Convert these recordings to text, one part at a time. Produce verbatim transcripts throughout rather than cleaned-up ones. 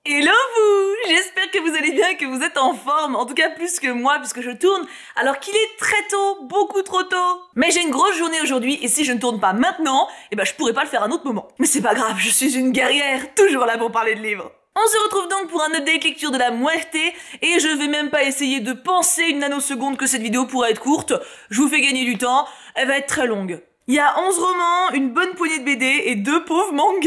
Hello vous! J'espère que vous allez bien et que vous êtes en forme, en tout cas plus que moi puisque je tourne alors qu'il est très tôt, beaucoup trop tôt. Mais j'ai une grosse journée aujourd'hui et si je ne tourne pas maintenant, eh ben je pourrais pas le faire à un autre moment. Mais c'est pas grave, je suis une guerrière, toujours là pour parler de livres. On se retrouve donc pour un update lecture de la Muerte et je vais même pas essayer de penser une nanoseconde que cette vidéo pourra être courte. Je vous fais gagner du temps, elle va être très longue. Il y a onze romans, une bonne poignée de B D et deux pauvres mangas.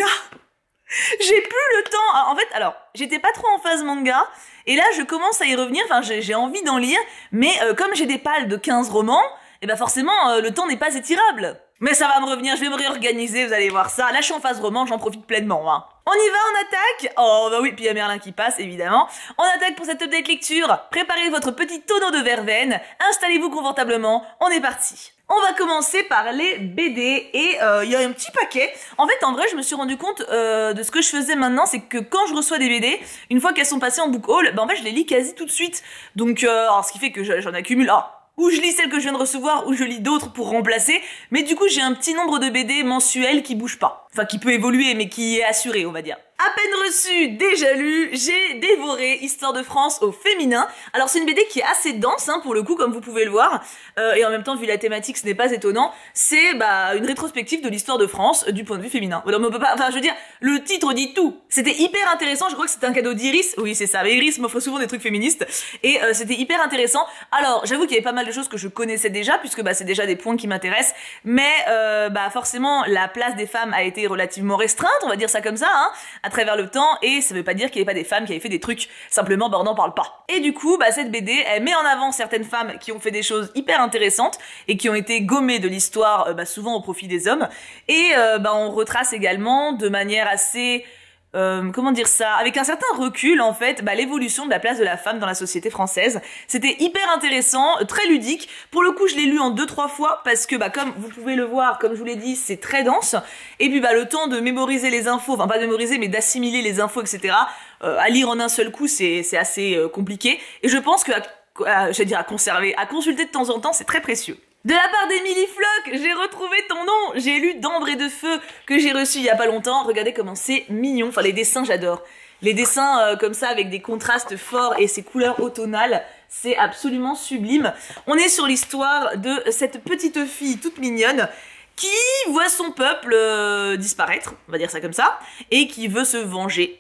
J'ai plus le temps. En fait, alors, j'étais pas trop en phase manga, et là, je commence à y revenir, enfin, j'ai envie d'en lire, mais euh, comme j'ai des pales de quinze romans, et ben forcément, euh, le temps n'est pas étirable. Mais ça va me revenir, je vais me réorganiser, vous allez voir ça. Là, je suis en phase roman, j'en profite pleinement, hein. On y va, on attaque. Oh, bah oui, puis il y a Merlin qui passe, évidemment. On attaque pour cette update lecture. Préparez votre petit tonneau de verveine, installez-vous confortablement, on est parti. On va commencer par les B D et il euh, y a un petit paquet. En fait, en vrai, je me suis rendu compte euh, de ce que je faisais maintenant, c'est que quand je reçois des B D, une fois qu'elles sont passées en book haul, bah en fait, je les lis quasi tout de suite. Donc, euh, alors, ce qui fait que j'en accumule. Ah, ou je lis celles que je viens de recevoir, ou je lis d'autres pour remplacer. Mais du coup, j'ai un petit nombre de B D mensuels qui bouge pas. Enfin, qui peut évoluer, mais qui est assuré, on va dire. À peine reçu, déjà lu, j'ai dévoré Histoire de France au féminin. Alors c'est une B D qui est assez dense, hein, pour le coup, comme vous pouvez le voir. Euh, et en même temps, vu la thématique, ce n'est pas étonnant. C'est bah une rétrospective de l'histoire de France euh, du point de vue féminin. Non, mais on peut pas, enfin, je veux dire, le titre dit tout. C'était hyper intéressant. Je crois que c'était un cadeau d'Iris. Oui, c'est ça. Mais Iris m'offre souvent des trucs féministes. Et euh, c'était hyper intéressant. Alors, j'avoue qu'il y avait pas mal de choses que je connaissais déjà, puisque bah c'est déjà des points qui m'intéressent. Mais euh, bah forcément, la place des femmes a été relativement restreinte, on va dire ça comme ça, hein, à travers le temps, et ça veut pas dire qu'il n'y avait pas des femmes qui avaient fait des trucs, simplement bah on n'en parle pas. Et du coup, bah cette B D, elle met en avant certaines femmes qui ont fait des choses hyper intéressantes, et qui ont été gommées de l'histoire, euh, bah souvent au profit des hommes, et euh, bah on retrace également de manière assez... Euh, comment dire ça, avec un certain recul en fait, bah, l'évolution de la place de la femme dans la société française. C'était hyper intéressant, très ludique. Pour le coup, je l'ai lu en deux trois fois parce que bah comme vous pouvez le voir, comme je vous l'ai dit, c'est très dense. Et puis bah le temps de mémoriser les infos, enfin pas de mémoriser mais d'assimiler les infos, et cetera. Euh, à lire en un seul coup, c'est c'est assez euh, compliqué. Et je pense que, à, à, j'allais dire à conserver, à consulter de temps en temps, c'est très précieux. De la part d'Emily Flock, j'ai retrouvé ton nom. J'ai lu d'Ambre et de Feu que j'ai reçu il y a pas longtemps. Regardez comment c'est mignon. Enfin, les dessins, j'adore. Les dessins euh, comme ça, avec des contrastes forts et ces couleurs automnales, c'est absolument sublime. On est sur l'histoire de cette petite fille toute mignonne qui voit son peuple euh, disparaître, on va dire ça comme ça, et qui veut se venger.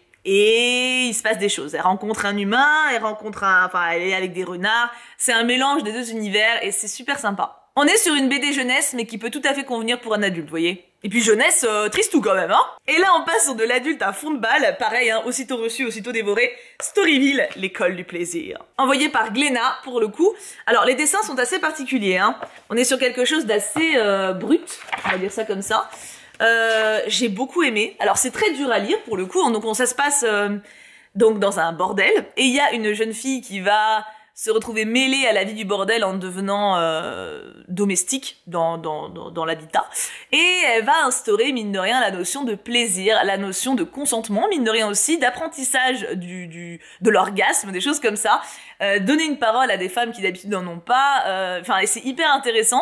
Et il se passe des choses. Elle rencontre un humain, elle rencontre un... Enfin, elle est avec des renards. C'est un mélange des deux univers et c'est super sympa. On est sur une B D jeunesse, mais qui peut tout à fait convenir pour un adulte, vous voyez. Et puis jeunesse, euh, triste tout quand même, hein. Et là, on passe sur de l'adulte à fond de balle. Pareil, hein, aussitôt reçu, aussitôt dévoré. Storyville, l'école du plaisir. Envoyé par Glénat, pour le coup. Alors, les dessins sont assez particuliers, hein. On est sur quelque chose d'assez euh, brut, on va dire ça comme ça. Euh, j'ai beaucoup aimé. Alors, c'est très dur à lire, pour le coup. Donc, on, ça se passe euh, donc dans un bordel. Et il y a une jeune fille qui va... se retrouver mêlée à la vie du bordel en devenant euh, domestique dans, dans, dans, dans l'habitat. Et elle va instaurer, mine de rien, la notion de plaisir, la notion de consentement, mine de rien aussi, d'apprentissage du, du, de l'orgasme, des choses comme ça. Euh, donner une parole à des femmes qui d'habitude n'en ont pas. Enfin, euh, c'est hyper intéressant.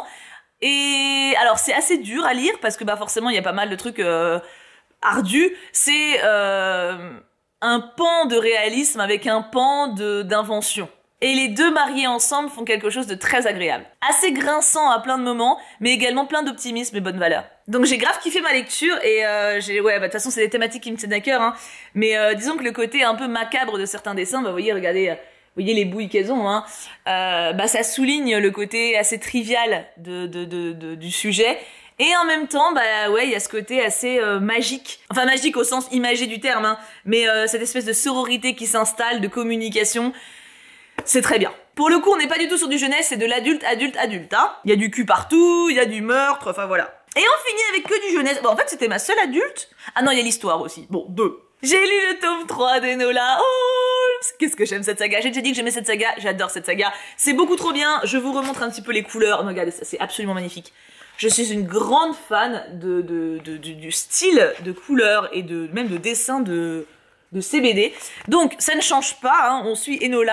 Et alors, c'est assez dur à lire parce que bah forcément, il y a pas mal de trucs euh, ardus. C'est euh, un pan de réalisme avec un pan de d'invention. Et les deux mariés ensemble font quelque chose de très agréable. Assez grinçant à plein de moments, mais également plein d'optimisme et bonne valeur. Donc j'ai grave kiffé ma lecture et euh, j'ai ouais bah de toute façon c'est des thématiques qui me tiennent à cœur, hein. Mais euh, disons que le côté un peu macabre de certains dessins, bah vous voyez, regardez, euh, vous voyez les bouilles qu'elles ont, hein. Euh, bah ça souligne le côté assez trivial de, de, de, de du sujet. Et en même temps, bah ouais, il y a ce côté assez euh, magique. Enfin magique au sens imagé du terme, hein. Mais euh, cette espèce de sororité qui s'installe, de communication. C'est très bien. Pour le coup, on n'est pas du tout sur du jeunesse, c'est de l'adulte, adulte, adulte, hein. Il y a du cul partout, il y a du meurtre, enfin voilà. Et on finit avec que du jeunesse. Bon, en fait, c'était ma seule adulte. Ah non, il y a l'histoire aussi. Bon, deux. J'ai lu le tome trois d'Enola Holmes. Qu'est-ce que j'aime cette saga. J'ai déjà dit que j'aimais cette saga, j'adore cette saga. C'est beaucoup trop bien. Je vous remontre un petit peu les couleurs. Non, regardez, ça, c'est absolument magnifique. Je suis une grande fan de, de, de, de, du style de couleurs et de même de dessin de... de C B D. Donc, ça ne change pas, hein, on suit Enola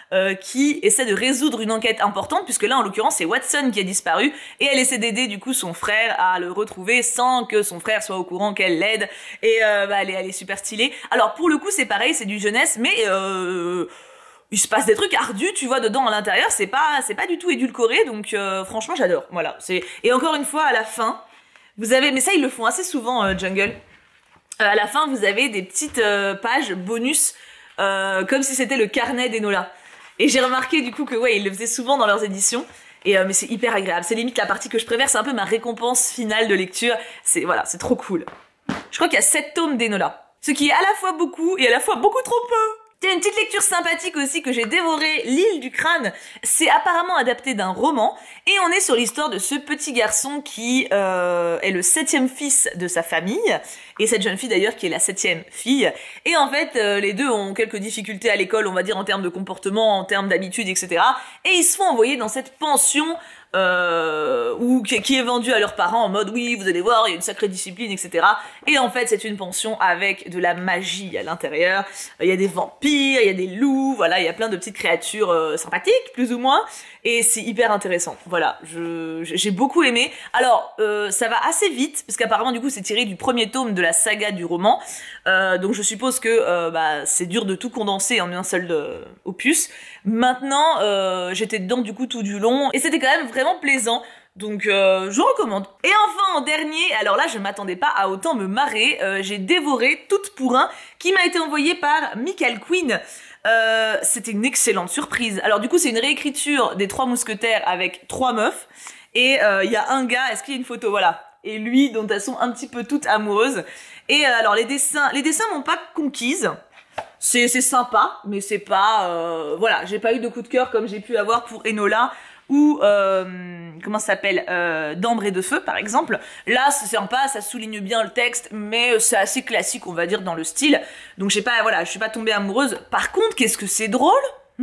euh, qui essaie de résoudre une enquête importante, puisque là en l'occurrence c'est Watson qui a disparu, et elle essaie d'aider du coup son frère à le retrouver sans que son frère soit au courant qu'elle l'aide, et euh, bah, elle, est, elle est super stylée. Alors pour le coup c'est pareil, c'est du jeunesse, mais euh, il se passe des trucs ardus, tu vois, dedans à l'intérieur, c'est pas, c'est pas du tout édulcoré, donc euh, franchement j'adore, voilà. C'est... Et encore une fois à la fin, vous avez, mais ça ils le font assez souvent euh, Jungle, euh, à la fin vous avez des petites euh, pages bonus, euh, comme si c'était le carnet d'Enola. Et j'ai remarqué du coup que ouais, ils le faisaient souvent dans leurs éditions. Et euh, mais c'est hyper agréable. C'est limite la partie que je préfère. C'est un peu ma récompense finale de lecture. C'est voilà, c'est trop cool. Je crois qu'il y a sept tomes d'Enola, ce qui est à la fois beaucoup et à la fois beaucoup trop peu. Tiens, une petite lecture sympathique aussi que j'ai dévorée, L'île du crâne. C'est apparemment adapté d'un roman et on est sur l'histoire de ce petit garçon qui euh, est le septième fils de sa famille et cette jeune fille d'ailleurs qui est la septième fille. Et en fait, euh, les deux ont quelques difficultés à l'école, on va dire en termes de comportement, en termes d'habitude, et cetera. Et ils se font envoyer dans cette pension euh, ou qui, qui est vendue à leurs parents en mode oui, vous allez voir, il y a une sacrée discipline, et cetera. Et en fait, c'est une pension avec de la magie à l'intérieur. Il y a des vampires, il y a des loups, voilà, il y a plein de petites créatures euh, sympathiques, plus ou moins. Et c'est hyper intéressant. Voilà, je j'ai beaucoup aimé. Alors, euh, ça va assez vite, parce qu'apparemment, du coup, c'est tiré du premier tome de la saga du roman. Euh, donc, je suppose que euh, bah, c'est dur de tout condenser en un seul euh, opus. Maintenant, euh, j'étais dedans, du coup, tout du long. Et c'était quand même vraiment plaisant. Donc, euh, je recommande. Et enfin, en dernier, alors là, je m'attendais pas à autant me marrer. Euh, j'ai dévoré Toute pour un, qui m'a été envoyé par Michael Quinn. Euh, c'était une excellente surprise. Alors du coup c'est une réécriture des Trois Mousquetaires avec trois meufs et il euh, y a un gars, est-ce qu'il y a une photo, voilà, et lui dont elles sont un petit peu toutes amoureuses. Et euh, alors les dessins, les dessins m'ont pas conquise. C'est c'est sympa, mais c'est pas euh, voilà, j'ai pas eu de coup de cœur comme j'ai pu avoir pour Enola ou euh, comment ça s'appelle euh, d'Ambre et de Feu par exemple. Là c'est sympa, ça souligne bien le texte, mais c'est assez classique on va dire dans le style. Donc j'ai pas voilà, je suis pas tombée amoureuse. Par contre, qu'est-ce que c'est drôle.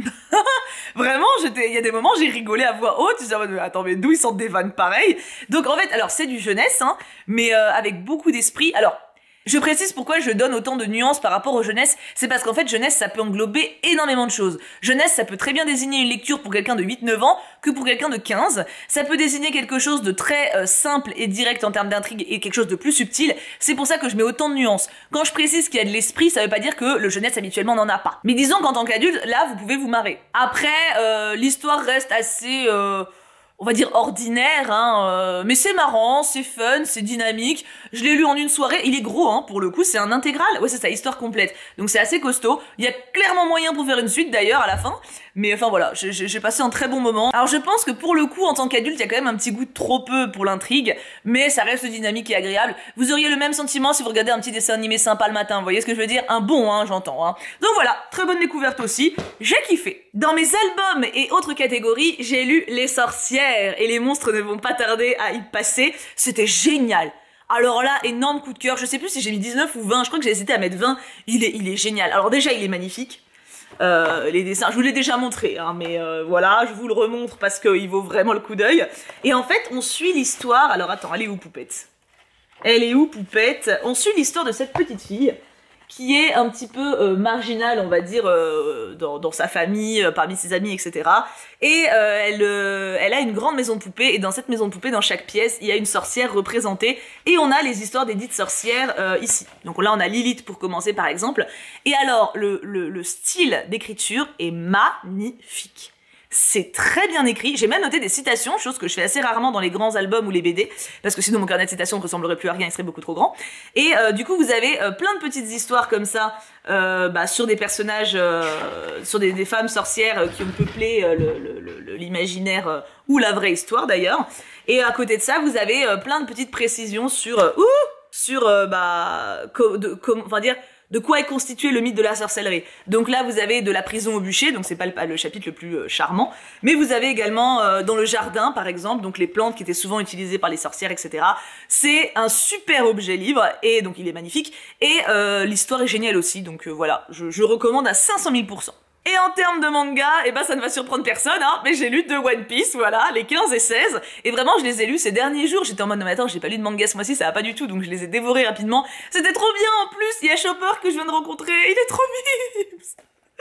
Vraiment, j'étais, il y a des moments j'ai rigolé à voix haute, je disais attends mais d'où ils sortent des vannes pareilles. Donc en fait, alors c'est du jeunesse hein, mais euh, avec beaucoup d'esprit. Alors je précise pourquoi je donne autant de nuances par rapport aux jeunesse, c'est parce qu'en fait jeunesse ça peut englober énormément de choses. Jeunesse ça peut très bien désigner une lecture pour quelqu'un de huit neuf ans que pour quelqu'un de quinze. Ça peut désigner quelque chose de très euh, simple et direct en termes d'intrigue et quelque chose de plus subtil. C'est pour ça que je mets autant de nuances. Quand je précise qu'il y a de l'esprit, ça veut pas dire que le jeunesse habituellement n'en a pas. Mais disons qu'en tant qu'adulte, là vous pouvez vous marrer. Après, euh, l'histoire reste assez... Euh on va dire ordinaire, hein, euh, mais c'est marrant, c'est fun, c'est dynamique. Je l'ai lu en une soirée, il est gros, hein, pour le coup, c'est un intégral. Ouais, c'est sa histoire complète. Donc c'est assez costaud. Il y a clairement moyen pour faire une suite d'ailleurs à la fin. Mais enfin voilà, j'ai passé un très bon moment. Alors je pense que pour le coup, en tant qu'adulte, il y a quand même un petit goût de trop peu pour l'intrigue, mais ça reste dynamique et agréable. Vous auriez le même sentiment si vous regardez un petit dessin animé sympa le matin, vous voyez ce que je veux dire? Un bon, hein, j'entends. Hein. Donc voilà, très bonne découverte aussi. J'ai kiffé. Dans mes albums et autres catégories, j'ai lu Les Sorcières. Et les monstres ne vont pas tarder à y passer. C'était génial. Alors là, énorme coup de cœur. Je sais plus si j'ai mis dix-neuf ou vingt. Je crois que j'ai hésité à mettre vingt. Il est, il est génial. Alors déjà, il est magnifique. Euh, les dessins, je vous l'ai déjà montré, hein, mais euh, voilà, je vous le remontre parce qu'il vaut vraiment le coup d'œil. Et en fait, on suit l'histoire. Alors attends, elle est où, Poupette? Elle est où, Poupette? On suit l'histoire de cette petite fille qui est un petit peu euh, marginale, on va dire, euh, dans, dans sa famille, euh, parmi ses amis, et cetera. Et euh, elle, euh, elle a une grande maison de poupées, et dans cette maison de poupées, dans chaque pièce, il y a une sorcière représentée, et on a les histoires des dites sorcières euh, ici. Donc là, on a Lilith pour commencer, par exemple. Et alors, le, le, le style d'écriture est magnifique. C'est très bien écrit, j'ai même noté des citations, chose que je fais assez rarement dans les grands albums ou les B D, parce que sinon mon carnet de citations ne ressemblerait plus à rien, il serait beaucoup trop grand. Et euh, du coup vous avez euh, plein de petites histoires comme ça, euh, bah, sur des personnages, euh, sur des, des femmes sorcières euh, qui ont peuplé euh, l'imaginaire, euh, ou la vraie histoire d'ailleurs. Et à côté de ça, vous avez euh, plein de petites précisions sur, euh, ouh, sur, euh, bah, co de, com enfin dire, de quoi est constitué le mythe de la sorcellerie. Donc là, vous avez de la prison au bûcher, donc c'est pas le, le chapitre le plus euh, charmant, mais vous avez également euh, dans le jardin, par exemple, donc les plantes qui étaient souvent utilisées par les sorcières, et cetera. C'est un super objet livre, et donc il est magnifique, et euh, l'histoire est géniale aussi, donc euh, voilà, je, je recommande à cinq cent mille pour cent. Et en termes de manga, eh ben ça ne va surprendre personne, hein, mais j'ai lu deux One Piece, voilà, les quinze et seize, et vraiment je les ai lus ces derniers jours, j'étais en mode non mais attends, j'ai pas lu de manga ce mois-ci, ça va pas du tout, donc je les ai dévorés rapidement. C'était trop bien en plus, il y a Chopper que je viens de rencontrer, il est trop mignon.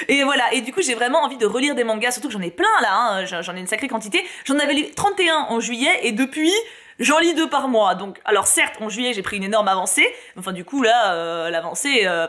Et voilà, et du coup j'ai vraiment envie de relire des mangas, surtout que j'en ai plein là, hein, j'en ai une sacrée quantité. J'en avais lu trente et un en juillet et depuis j'en lis deux par mois. Donc alors certes en juillet j'ai pris une énorme avancée, enfin du coup là euh, l'avancée euh,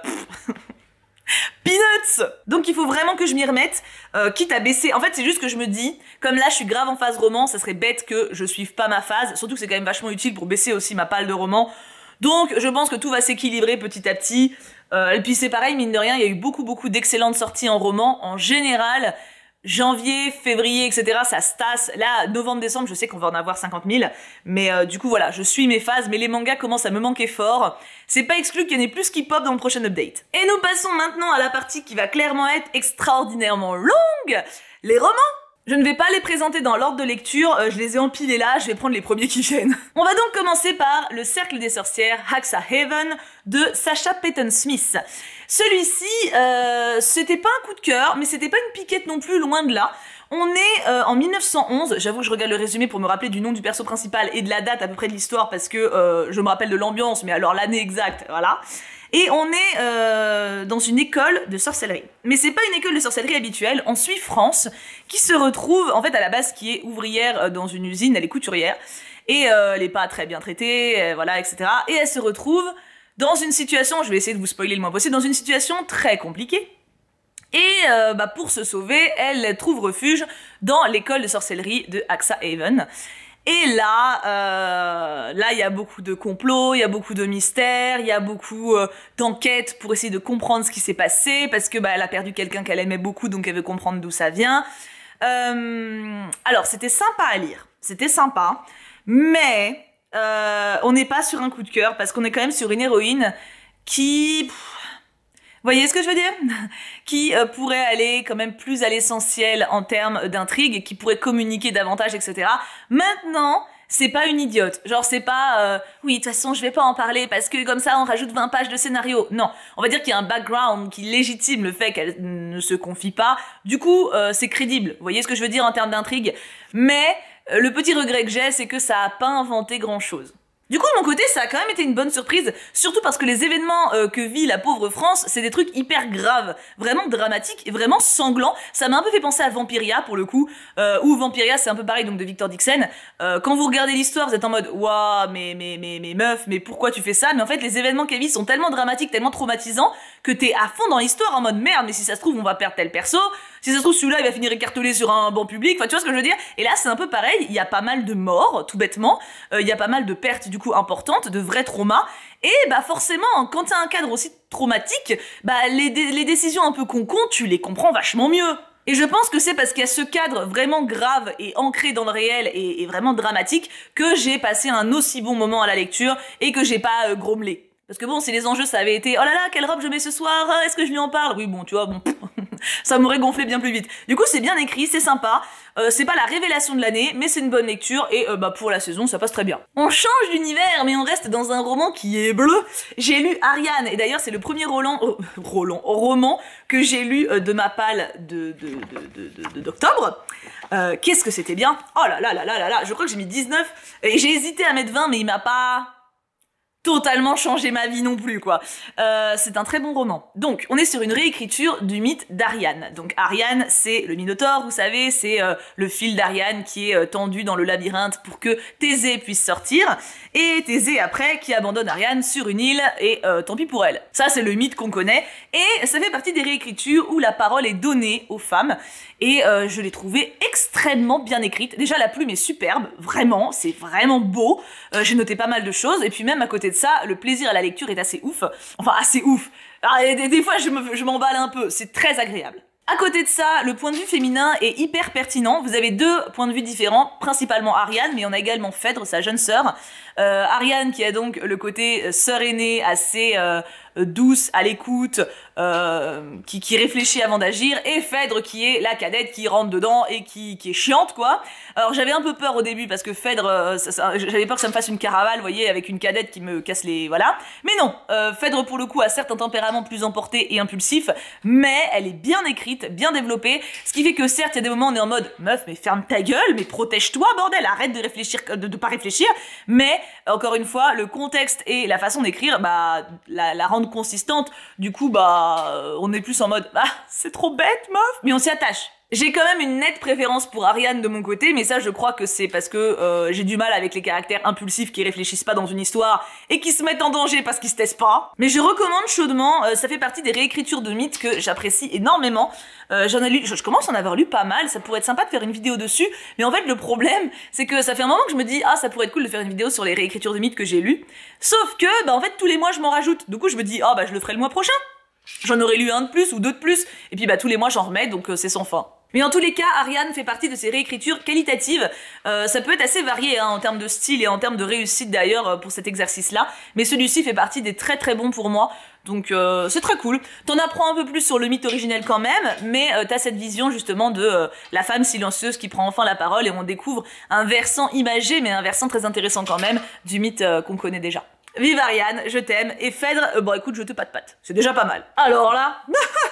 peanuts. Donc il faut vraiment que je m'y remette, euh, quitte à baisser. En fait c'est juste que je me dis, comme là je suis grave en phase roman, ça serait bête que je suive pas ma phase, surtout que c'est quand même vachement utile pour baisser aussi ma palle de roman. Donc je pense que tout va s'équilibrer petit à petit. Euh, et puis c'est pareil, mine de rien, il y a eu beaucoup beaucoup d'excellentes sorties en roman. En général, janvier, février, et cetera, ça se tasse. Là, novembre, décembre, je sais qu'on va en avoir cinquante mille. Mais euh, du coup, voilà, je suis mes phases. Mais les mangas commencent à me manquer fort. C'est pas exclu qu'il y en ait plus qui pop dans le prochain update. Et nous passons maintenant à la partie qui va clairement être extraordinairement longue. Les romans. Je ne vais pas les présenter dans l'ordre de lecture, euh, je les ai empilés là, je vais prendre les premiers qui viennent. On va donc commencer par Le Cercle des Sorcières, Haxa-Haven, de Sasha Peyton Smith. Celui-ci, euh, c'était pas un coup de cœur, mais c'était pas une piquette non plus, loin de là. On est euh, en mille neuf cent onze, j'avoue que je regarde le résumé pour me rappeler du nom du perso principal et de la date à peu près de l'histoire parce que euh, je me rappelle de l'ambiance, mais alors l'année exacte, voilà. Et on est euh, dans une école de sorcellerie. Mais c'est pas une école de sorcellerie habituelle, on suit France, qui se retrouve, en fait à la base, qui est ouvrière dans une usine, elle est couturière, et euh, elle est pas très bien traitée, euh, voilà, et cetera. Et elle se retrouve dans une situation, je vais essayer de vous spoiler le moins possible, dans une situation très compliquée. Et euh, bah, pour se sauver, elle trouve refuge dans l'école de sorcellerie de Haxa-Haven. Et là, euh, là, il y a beaucoup de complots, il y a beaucoup de mystères, il y a beaucoup euh, d'enquêtes pour essayer de comprendre ce qui s'est passé, parce que bah, elle a perdu quelqu'un qu'elle aimait beaucoup, donc elle veut comprendre d'où ça vient. Euh, alors, c'était sympa à lire, c'était sympa, mais euh, on n'est pas sur un coup de cœur, parce qu'on est quand même sur une héroïne qui... Pff, vous voyez ce que je veux dire? Qui euh, pourrait aller quand même plus à l'essentiel en termes d'intrigue, qui pourrait communiquer davantage, et cetera. Maintenant, c'est pas une idiote. Genre, c'est pas euh, oui, de toute façon, je vais pas en parler parce que comme ça, on rajoute vingt pages de scénario. Non, on va dire qu'il y a un background qui légitime le fait qu'elle ne se confie pas. Du coup, euh, c'est crédible. Vous voyez ce que je veux dire en termes d'intrigue? Mais euh, le petit regret que j'ai, c'est que ça a pas inventé grand-chose. Du coup, de mon côté, ça a quand même été une bonne surprise, surtout parce que les événements euh, que vit la pauvre France, c'est des trucs hyper graves, vraiment dramatiques et vraiment sanglants. Ça m'a un peu fait penser à Vampiria, pour le coup, euh, où Vampiria, c'est un peu pareil, donc de Victor Dixon. Euh, quand vous regardez l'histoire, vous êtes en mode « Waouh, mais, mais, mais, mais meuf, mais pourquoi tu fais ça ?» Mais en fait, les événements qu'elle vit sont tellement dramatiques, tellement traumatisants, que t'es à fond dans l'histoire en mode « Merde, mais si ça se trouve, on va perdre tel perso. Si ça se trouve, celui-là, il va finir écartelé sur un banc public. » Enfin, tu vois ce que je veux dire? Et là, c'est un peu pareil, il y a pas mal de morts, tout bêtement. Euh, il y a pas mal de pertes, du coup, importantes, de vrais traumas. Et bah forcément, quand t'as un cadre aussi traumatique, bah les, dé les décisions un peu con-con, tu les comprends vachement mieux. Et je pense que c'est parce qu'il y a ce cadre vraiment grave et ancré dans le réel et, et vraiment dramatique que j'ai passé un aussi bon moment à la lecture et que j'ai pas euh, grommelé. Parce que bon, si les enjeux ça avait été « Oh là là, quelle robe je mets ce soir, est-ce que je lui en parle ?» Oui, bon, tu vois, bon, ça m'aurait gonflé bien plus vite. Du coup, c'est bien écrit, c'est sympa, euh, c'est pas la révélation de l'année, mais c'est une bonne lecture, et euh, bah pour la saison, ça passe très bien. On change d'univers, mais on reste dans un roman qui est bleu. J'ai lu Ariane, et d'ailleurs, c'est le premier Roland, euh, Roland, roman que j'ai lu euh, de ma palle de, de, de, de, de, d'octobre. Euh, Qu'est-ce que c'était bien. Oh là là là là là là, je crois que j'ai mis dix-neuf, et j'ai hésité à mettre vingt, mais il m'a pas... totalement changé ma vie non plus, quoi. Euh, c'est un très bon roman. Donc, on est sur une réécriture du mythe d'Ariane. Donc, Ariane, c'est le Minotaure, vous savez, c'est euh, le fil d'Ariane qui est euh, tendu dans le labyrinthe pour que Thésée puisse sortir. Et Thésée, après, qui abandonne Ariane sur une île, et euh, tant pis pour elle. Ça, c'est le mythe qu'on connaît. Et ça fait partie des réécritures où la parole est donnée aux femmes. Et euh, je l'ai trouvée extrêmement bien écrite. Déjà, la plume est superbe, vraiment, c'est vraiment beau. Euh, j'ai noté pas mal de choses, et puis même à côté de ça, le plaisir à la lecture est assez ouf. Enfin, assez ouf. Alors, des, des fois, je me, je m'emballe un peu, c'est très agréable. À côté de ça, le point de vue féminin est hyper pertinent. Vous avez deux points de vue différents, principalement Ariane, mais on a également Phèdre, sa jeune sœur. Euh, Ariane qui a donc le côté sœur aînée assez euh, douce, à l'écoute, euh, qui, qui réfléchit avant d'agir, et Phèdre qui est la cadette qui rentre dedans et qui, qui est chiante, quoi. Alors j'avais un peu peur au début parce que Phèdre, euh, j'avais peur que ça me fasse une caravane, vous voyez, avec une cadette qui me casse les... voilà. Mais non, euh, Phèdre pour le coup a certes un tempérament plus emporté et impulsif, mais elle est bien écrite, bien développée, ce qui fait que certes il y a des moments où on est en mode « Meuf, mais ferme ta gueule, mais protège-toi, bordel, arrête de réfléchir, de, de pas réfléchir », mais encore une fois, le contexte et la façon d'écrire, bah, la, la rendent rendre consistante. Du coup, bah, euh, on est plus en mode, ah, c'est trop bête, meuf, mais on s'y attache. J'ai quand même une nette préférence pour Ariane de mon côté, mais ça je crois que c'est parce que euh, j'ai du mal avec les caractères impulsifs qui réfléchissent pas dans une histoire et qui se mettent en danger parce qu'ils se taisent pas. Mais je recommande chaudement, euh, ça fait partie des réécritures de mythes que j'apprécie énormément. Euh, j'en ai lu, je, je commence à en avoir lu pas mal, ça pourrait être sympa de faire une vidéo dessus, mais en fait le problème c'est que ça fait un moment que je me dis ah ça pourrait être cool de faire une vidéo sur les réécritures de mythes que j'ai lues, sauf que bah en fait tous les mois je m'en rajoute, du coup je me dis ah bah je le ferai le mois prochain. J'en aurais lu un de plus ou deux de plus, et puis bah tous les mois j'en remets, donc euh, c'est sans fin. Mais en tous les cas, Ariane fait partie de ces réécritures qualitatives. Euh, ça peut être assez varié hein, en termes de style et en termes de réussite d'ailleurs euh, pour cet exercice-là, mais celui-ci fait partie des très très bons pour moi, donc euh, c'est très cool. T'en apprends un peu plus sur le mythe originel quand même, mais euh, t'as cette vision justement de euh, la femme silencieuse qui prend enfin la parole et on découvre un versant imagé, mais un versant très intéressant quand même du mythe euh, qu'on connaît déjà. Vive Ariane, je t'aime, et Phèdre, euh, bon écoute, je te patte patte, c'est déjà pas mal. Alors là...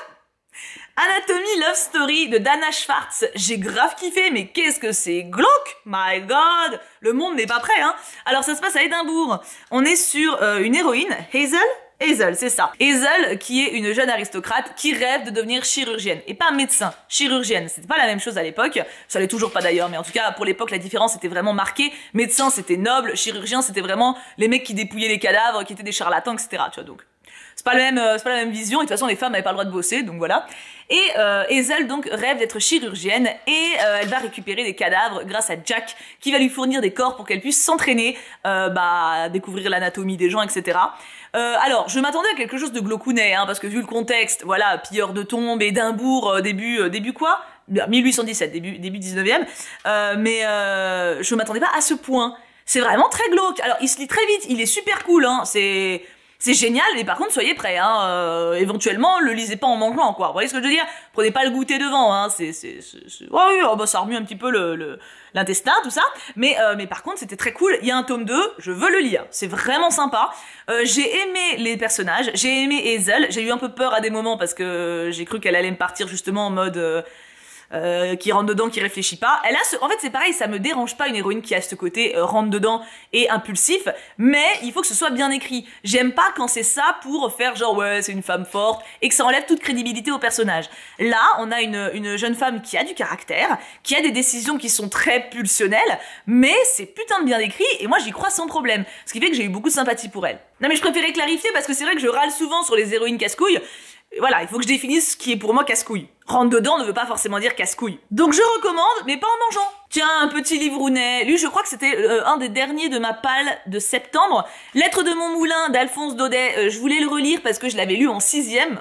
Anatomy Love Story de Dana Schwartz, j'ai grave kiffé, mais qu'est-ce que c'est glauque, my god, le monde n'est pas prêt, hein. Alors ça se passe à Édimbourg, on est sur euh, une héroïne, Hazel Hazel, c'est ça. Hazel, qui est une jeune aristocrate qui rêve de devenir chirurgienne. Et pas médecin, chirurgienne. C'était pas la même chose à l'époque. Ça l'est toujours pas d'ailleurs, mais en tout cas, pour l'époque, la différence était vraiment marquée. Médecin, c'était noble. Chirurgien, c'était vraiment les mecs qui dépouillaient les cadavres, qui étaient des charlatans, et cetera. Tu vois, donc. C'est pas, le même, euh, c'est pas la même vision, et de toute façon les femmes n'avaient pas le droit de bosser, donc voilà. Et euh, Hazel donc rêve d'être chirurgienne, et euh, elle va récupérer des cadavres grâce à Jack, qui va lui fournir des corps pour qu'elle puisse s'entraîner, euh, bah, découvrir l'anatomie des gens, et cetera. Euh, alors, je m'attendais à quelque chose de glaucounet, hein, parce que vu le contexte, voilà, pilleur de tombes, Édimbourg, euh, début, euh, début quoi mille huit cent dix-sept, début, début dix-neuvième, euh, mais euh, je m'attendais pas à ce point. C'est vraiment très glauque. Alors, il se lit très vite, il est super cool, hein, c'est... C'est génial, mais par contre, soyez prêts, hein, euh, éventuellement, le lisez pas en mangeant, quoi. Vous voyez ce que je veux dire? Prenez pas le goûter devant, hein, c'est, c'est, c'est, c'est... Ouais, oui, oh, bah, ça remue un petit peu le, le, l'intestin, tout ça. Mais, euh, mais par contre, c'était très cool. Il y a un tome deux, je veux le lire. C'est vraiment sympa. Euh, j'ai aimé les personnages, j'ai aimé Hazel. J'ai eu un peu peur à des moments parce que j'ai cru qu'elle allait me partir justement en mode... Euh, Euh, qui rentre dedans, qui réfléchit pas. Elle a ce... En fait, c'est pareil, ça me dérange pas une héroïne qui a ce côté euh, rentre dedans et impulsif, mais il faut que ce soit bien écrit. J'aime pas quand c'est ça pour faire genre ouais, c'est une femme forte et que ça enlève toute crédibilité au personnage. Là, on a une, une jeune femme qui a du caractère, qui a des décisions qui sont très pulsionnelles, mais c'est putain de bien écrit et moi j'y crois sans problème. Ce qui fait que j'ai eu beaucoup de sympathie pour elle. Non mais je préférais clarifier parce que c'est vrai que je râle souvent sur les héroïnes casse-couilles. Voilà, il faut que je définisse ce qui est pour moi casse-couille. Rentre dedans ne veut pas forcément dire casse-couille. Donc je recommande, mais pas en mangeant. Tiens, un petit livrounet. Lui, je crois que c'était euh, un des derniers de ma palle de septembre. Lettre de mon moulin d'Alphonse Daudet. Euh, je voulais le relire parce que je l'avais lu en sixième.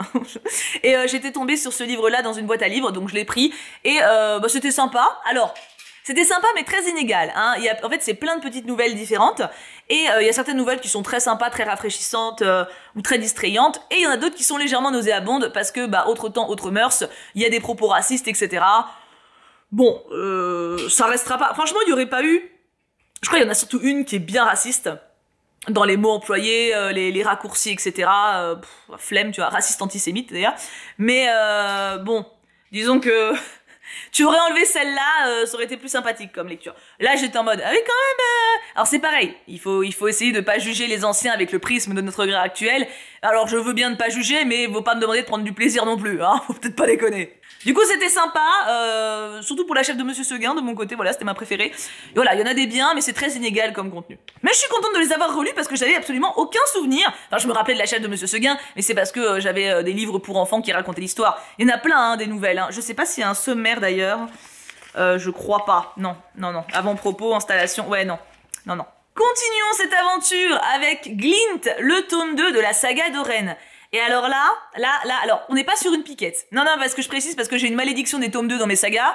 Et euh, j'étais tombée sur ce livre-là dans une boîte à livres, donc je l'ai pris. Et euh, bah, c'était sympa. Alors... C'était sympa mais très inégal, hein. Il y a, en fait c'est plein de petites nouvelles différentes et euh, il y a certaines nouvelles qui sont très sympas, très rafraîchissantes euh, ou très distrayantes et il y en a d'autres qui sont légèrement nauséabondes parce que bah autre temps, autre mœurs, il y a des propos racistes, et cetera. Bon, euh, ça restera pas... Franchement il y aurait pas eu... Je crois qu'il y en a surtout une qui est bien raciste dans les mots employés, euh, les, les raccourcis, et cetera. Euh, pff, flemme, tu vois, raciste antisémite d'ailleurs. Mais euh, bon, disons que... Tu aurais enlevé celle-là, euh, ça aurait été plus sympathique comme lecture. Là, j'étais en mode, ah oui, quand même... Euh... Alors c'est pareil, il faut, il faut essayer de pas juger les anciens avec le prisme de notre grade actuel. Alors je veux bien ne pas juger, mais faut pas me demander de prendre du plaisir non plus, hein, faut peut-être pas déconner. Du coup, c'était sympa, euh, surtout pour la chef de Monsieur Seguin, de mon côté, voilà, c'était ma préférée. Et voilà, il y en a des biens, mais c'est très inégal comme contenu. Mais je suis contente de les avoir relus parce que j'avais absolument aucun souvenir. Enfin, je me rappelais de la chef de Monsieur Seguin, mais c'est parce que euh, j'avais euh, des livres pour enfants qui racontaient l'histoire. Il y en a plein, hein, des nouvelles, hein. Je sais pas s'il y a un sommaire d'ailleurs. Euh, je crois pas. Non, non, non. Avant-propos, installation, ouais, non. Non, non. Continuons cette aventure avec Glint, le tome deux de la saga d'Oren. Et alors là, là, là, alors, on n'est pas sur une piquette. Non, non, parce que je précise, parce que j'ai une malédiction des tomes deux dans mes sagas.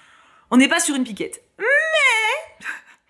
On n'est pas sur une piquette. Mais...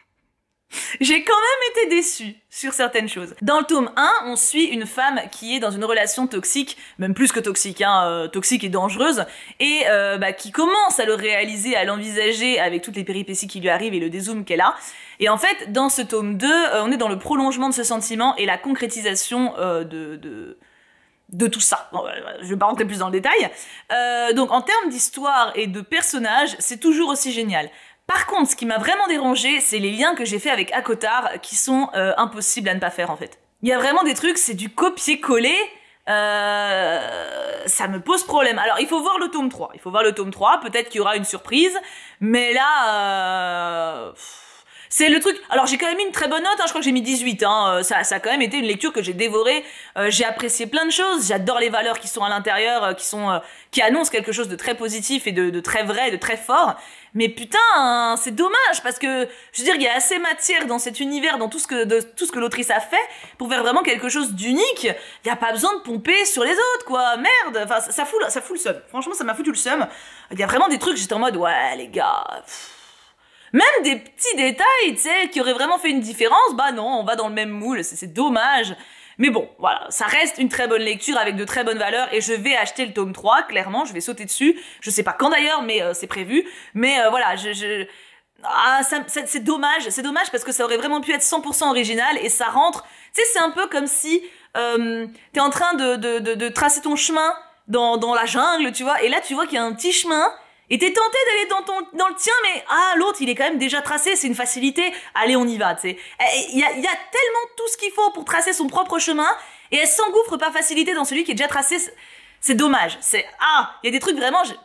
j'ai quand même été déçue sur certaines choses. Dans le tome un, on suit une femme qui est dans une relation toxique, même plus que toxique, hein, euh, toxique et dangereuse, et euh, bah, qui commence à le réaliser, à l'envisager avec toutes les péripéties qui lui arrivent et le dézoom qu'elle a. Et en fait, dans ce tome deux, euh, on est dans le prolongement de ce sentiment et la concrétisation euh, de... de de tout ça. Bon, je vais pas rentrer plus dans le détail. Euh, donc en termes d'histoire et de personnages, c'est toujours aussi génial. Par contre, ce qui m'a vraiment dérangé, c'est les liens que j'ai fait avec Akotar qui sont euh, impossibles à ne pas faire en fait. Il y a vraiment des trucs, c'est du copier-coller euh, ça me pose problème. Alors, il faut voir le tome trois. Il faut voir le tome trois. Peut-être qu'il y aura une surprise. Mais là... Euh... C'est le truc. Alors j'ai quand même mis une très bonne note, hein. Je crois que j'ai mis dix-huit. Hein. Ça, ça a quand même été une lecture que j'ai dévorée. Euh, j'ai apprécié plein de choses. J'adore les valeurs qui sont à l'intérieur, euh, qui sont, euh, qui annoncent quelque chose de très positif et de, de très vrai, de très fort. Mais putain, hein, c'est dommage parce que je veux dire, il y a assez matière dans cet univers, dans tout ce que, de, tout ce que l'autrice a fait, pour faire vraiment quelque chose d'unique. Il y a pas besoin de pomper sur les autres, quoi. Merde. Enfin, ça, ça fout, ça fout le seum. Franchement, ça m'a foutu le seum. Il y a vraiment des trucs. J'étais en mode, ouais, les gars. Pff. Même des petits détails, tu sais, qui auraient vraiment fait une différence, bah non, on va dans le même moule, c'est dommage. Mais bon, voilà, ça reste une très bonne lecture avec de très bonnes valeurs et je vais acheter le tome trois, clairement, je vais sauter dessus. Je sais pas quand d'ailleurs, mais euh, c'est prévu. Mais euh, voilà, je... je... Ah, c'est dommage, c'est dommage parce que ça aurait vraiment pu être cent pour cent original et ça rentre... Tu sais, c'est un peu comme si euh, t'es en train de, de, de, de tracer ton chemin dans, dans la jungle, tu vois, et là tu vois qu'il y a un petit chemin... Et t'es tenté d'aller dans ton dans le tien, mais ah l'autre il est quand même déjà tracé, c'est une facilité. Allez on y va, tu sais. Il y a, y a tellement tout ce qu'il faut pour tracer son propre chemin, et elle s'engouffre par facilité dans celui qui est déjà tracé. C'est dommage. C'est ah il y a des trucs vraiment. Je...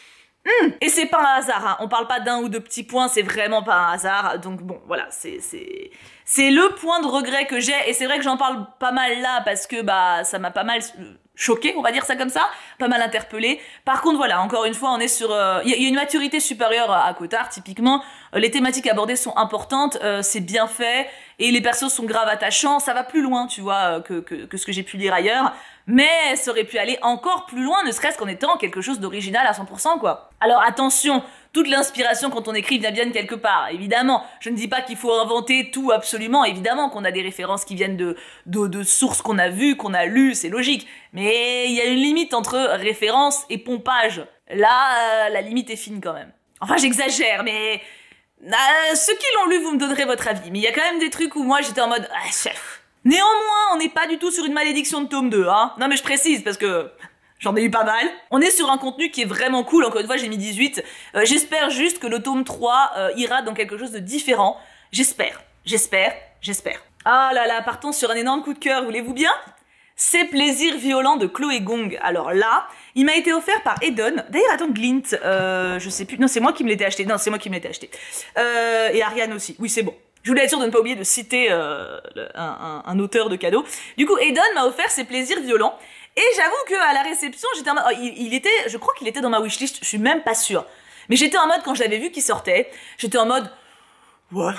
Mmh. Et c'est pas un hasard. Hein. On parle pas d'un ou deux petits points, c'est vraiment pas un hasard. Donc bon voilà, c'est c'est c'est le point de regret que j'ai, et c'est vrai que j'en parle pas mal là parce que bah ça m'a pas mal choqué, on va dire ça comme ça, pas mal interpellé. Par contre voilà, encore une fois on est sur... Il euh, y, y a une maturité supérieure à, à Cotard, typiquement. Euh, les thématiques abordées sont importantes, euh, c'est bien fait, et les persos sont grave attachants, ça va plus loin, tu vois, euh, que, que, que ce que j'ai pu lire ailleurs. Mais ça aurait pu aller encore plus loin, ne serait-ce qu'en étant quelque chose d'original à cent pour cent, quoi. Alors attention, toute l'inspiration quand on écrit vient bien de quelque part, évidemment. Je ne dis pas qu'il faut inventer tout absolument, évidemment qu'on a des références qui viennent de, de, de sources qu'on a vues, qu'on a lues, c'est logique. Mais il y a une limite entre référence et pompage. Là, euh, la limite est fine quand même. Enfin, j'exagère, mais... Euh, ceux qui l'ont lu, vous me donnerez votre avis. Mais il y a quand même des trucs où moi j'étais en mode... Ah, chef. Néanmoins, on n'est pas du tout sur une malédiction de tome deux, hein. Non mais je précise, parce que... J'en ai eu pas mal. On est sur un contenu qui est vraiment cool. Encore une fois, j'ai mis dix-huit. Euh, j'espère juste que le tome trois euh, ira dans quelque chose de différent. J'espère. J'espère. J'espère. Ah là là, partons sur un énorme coup de cœur. Voulez-vous bien? C'est Plaisir violent de Chloé Gong. Alors là, il m'a été offert par Eden. D'ailleurs, attends, Glint, euh, je sais plus. Non, c'est moi qui me l'étais acheté. Non, c'est moi qui me l'étais acheté. Euh, et Ariane aussi. Oui, c'est bon. Je voulais être sûre de ne pas oublier de citer euh, un, un, un auteur de cadeau. Du coup, Eden m'a offert ses Plaisirs violents. Et j'avoue qu'à la réception, j'étais en mode... Oh, il, il était... Je crois qu'il était dans ma wishlist, je suis même pas sûre. Mais j'étais en mode, quand je l'avais vu qu'il sortait, j'étais en mode... Ouais,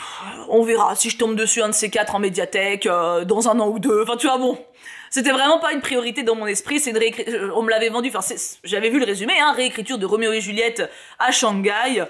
on verra si je tombe dessus un de ces quatre en médiathèque, euh, dans un an ou deux. Enfin, tu vois, bon... C'était vraiment pas une priorité dans mon esprit, c'est une réécriture... On me l'avait vendu, enfin, j'avais vu le résumé, hein, réécriture de Roméo et Juliette à Shanghai...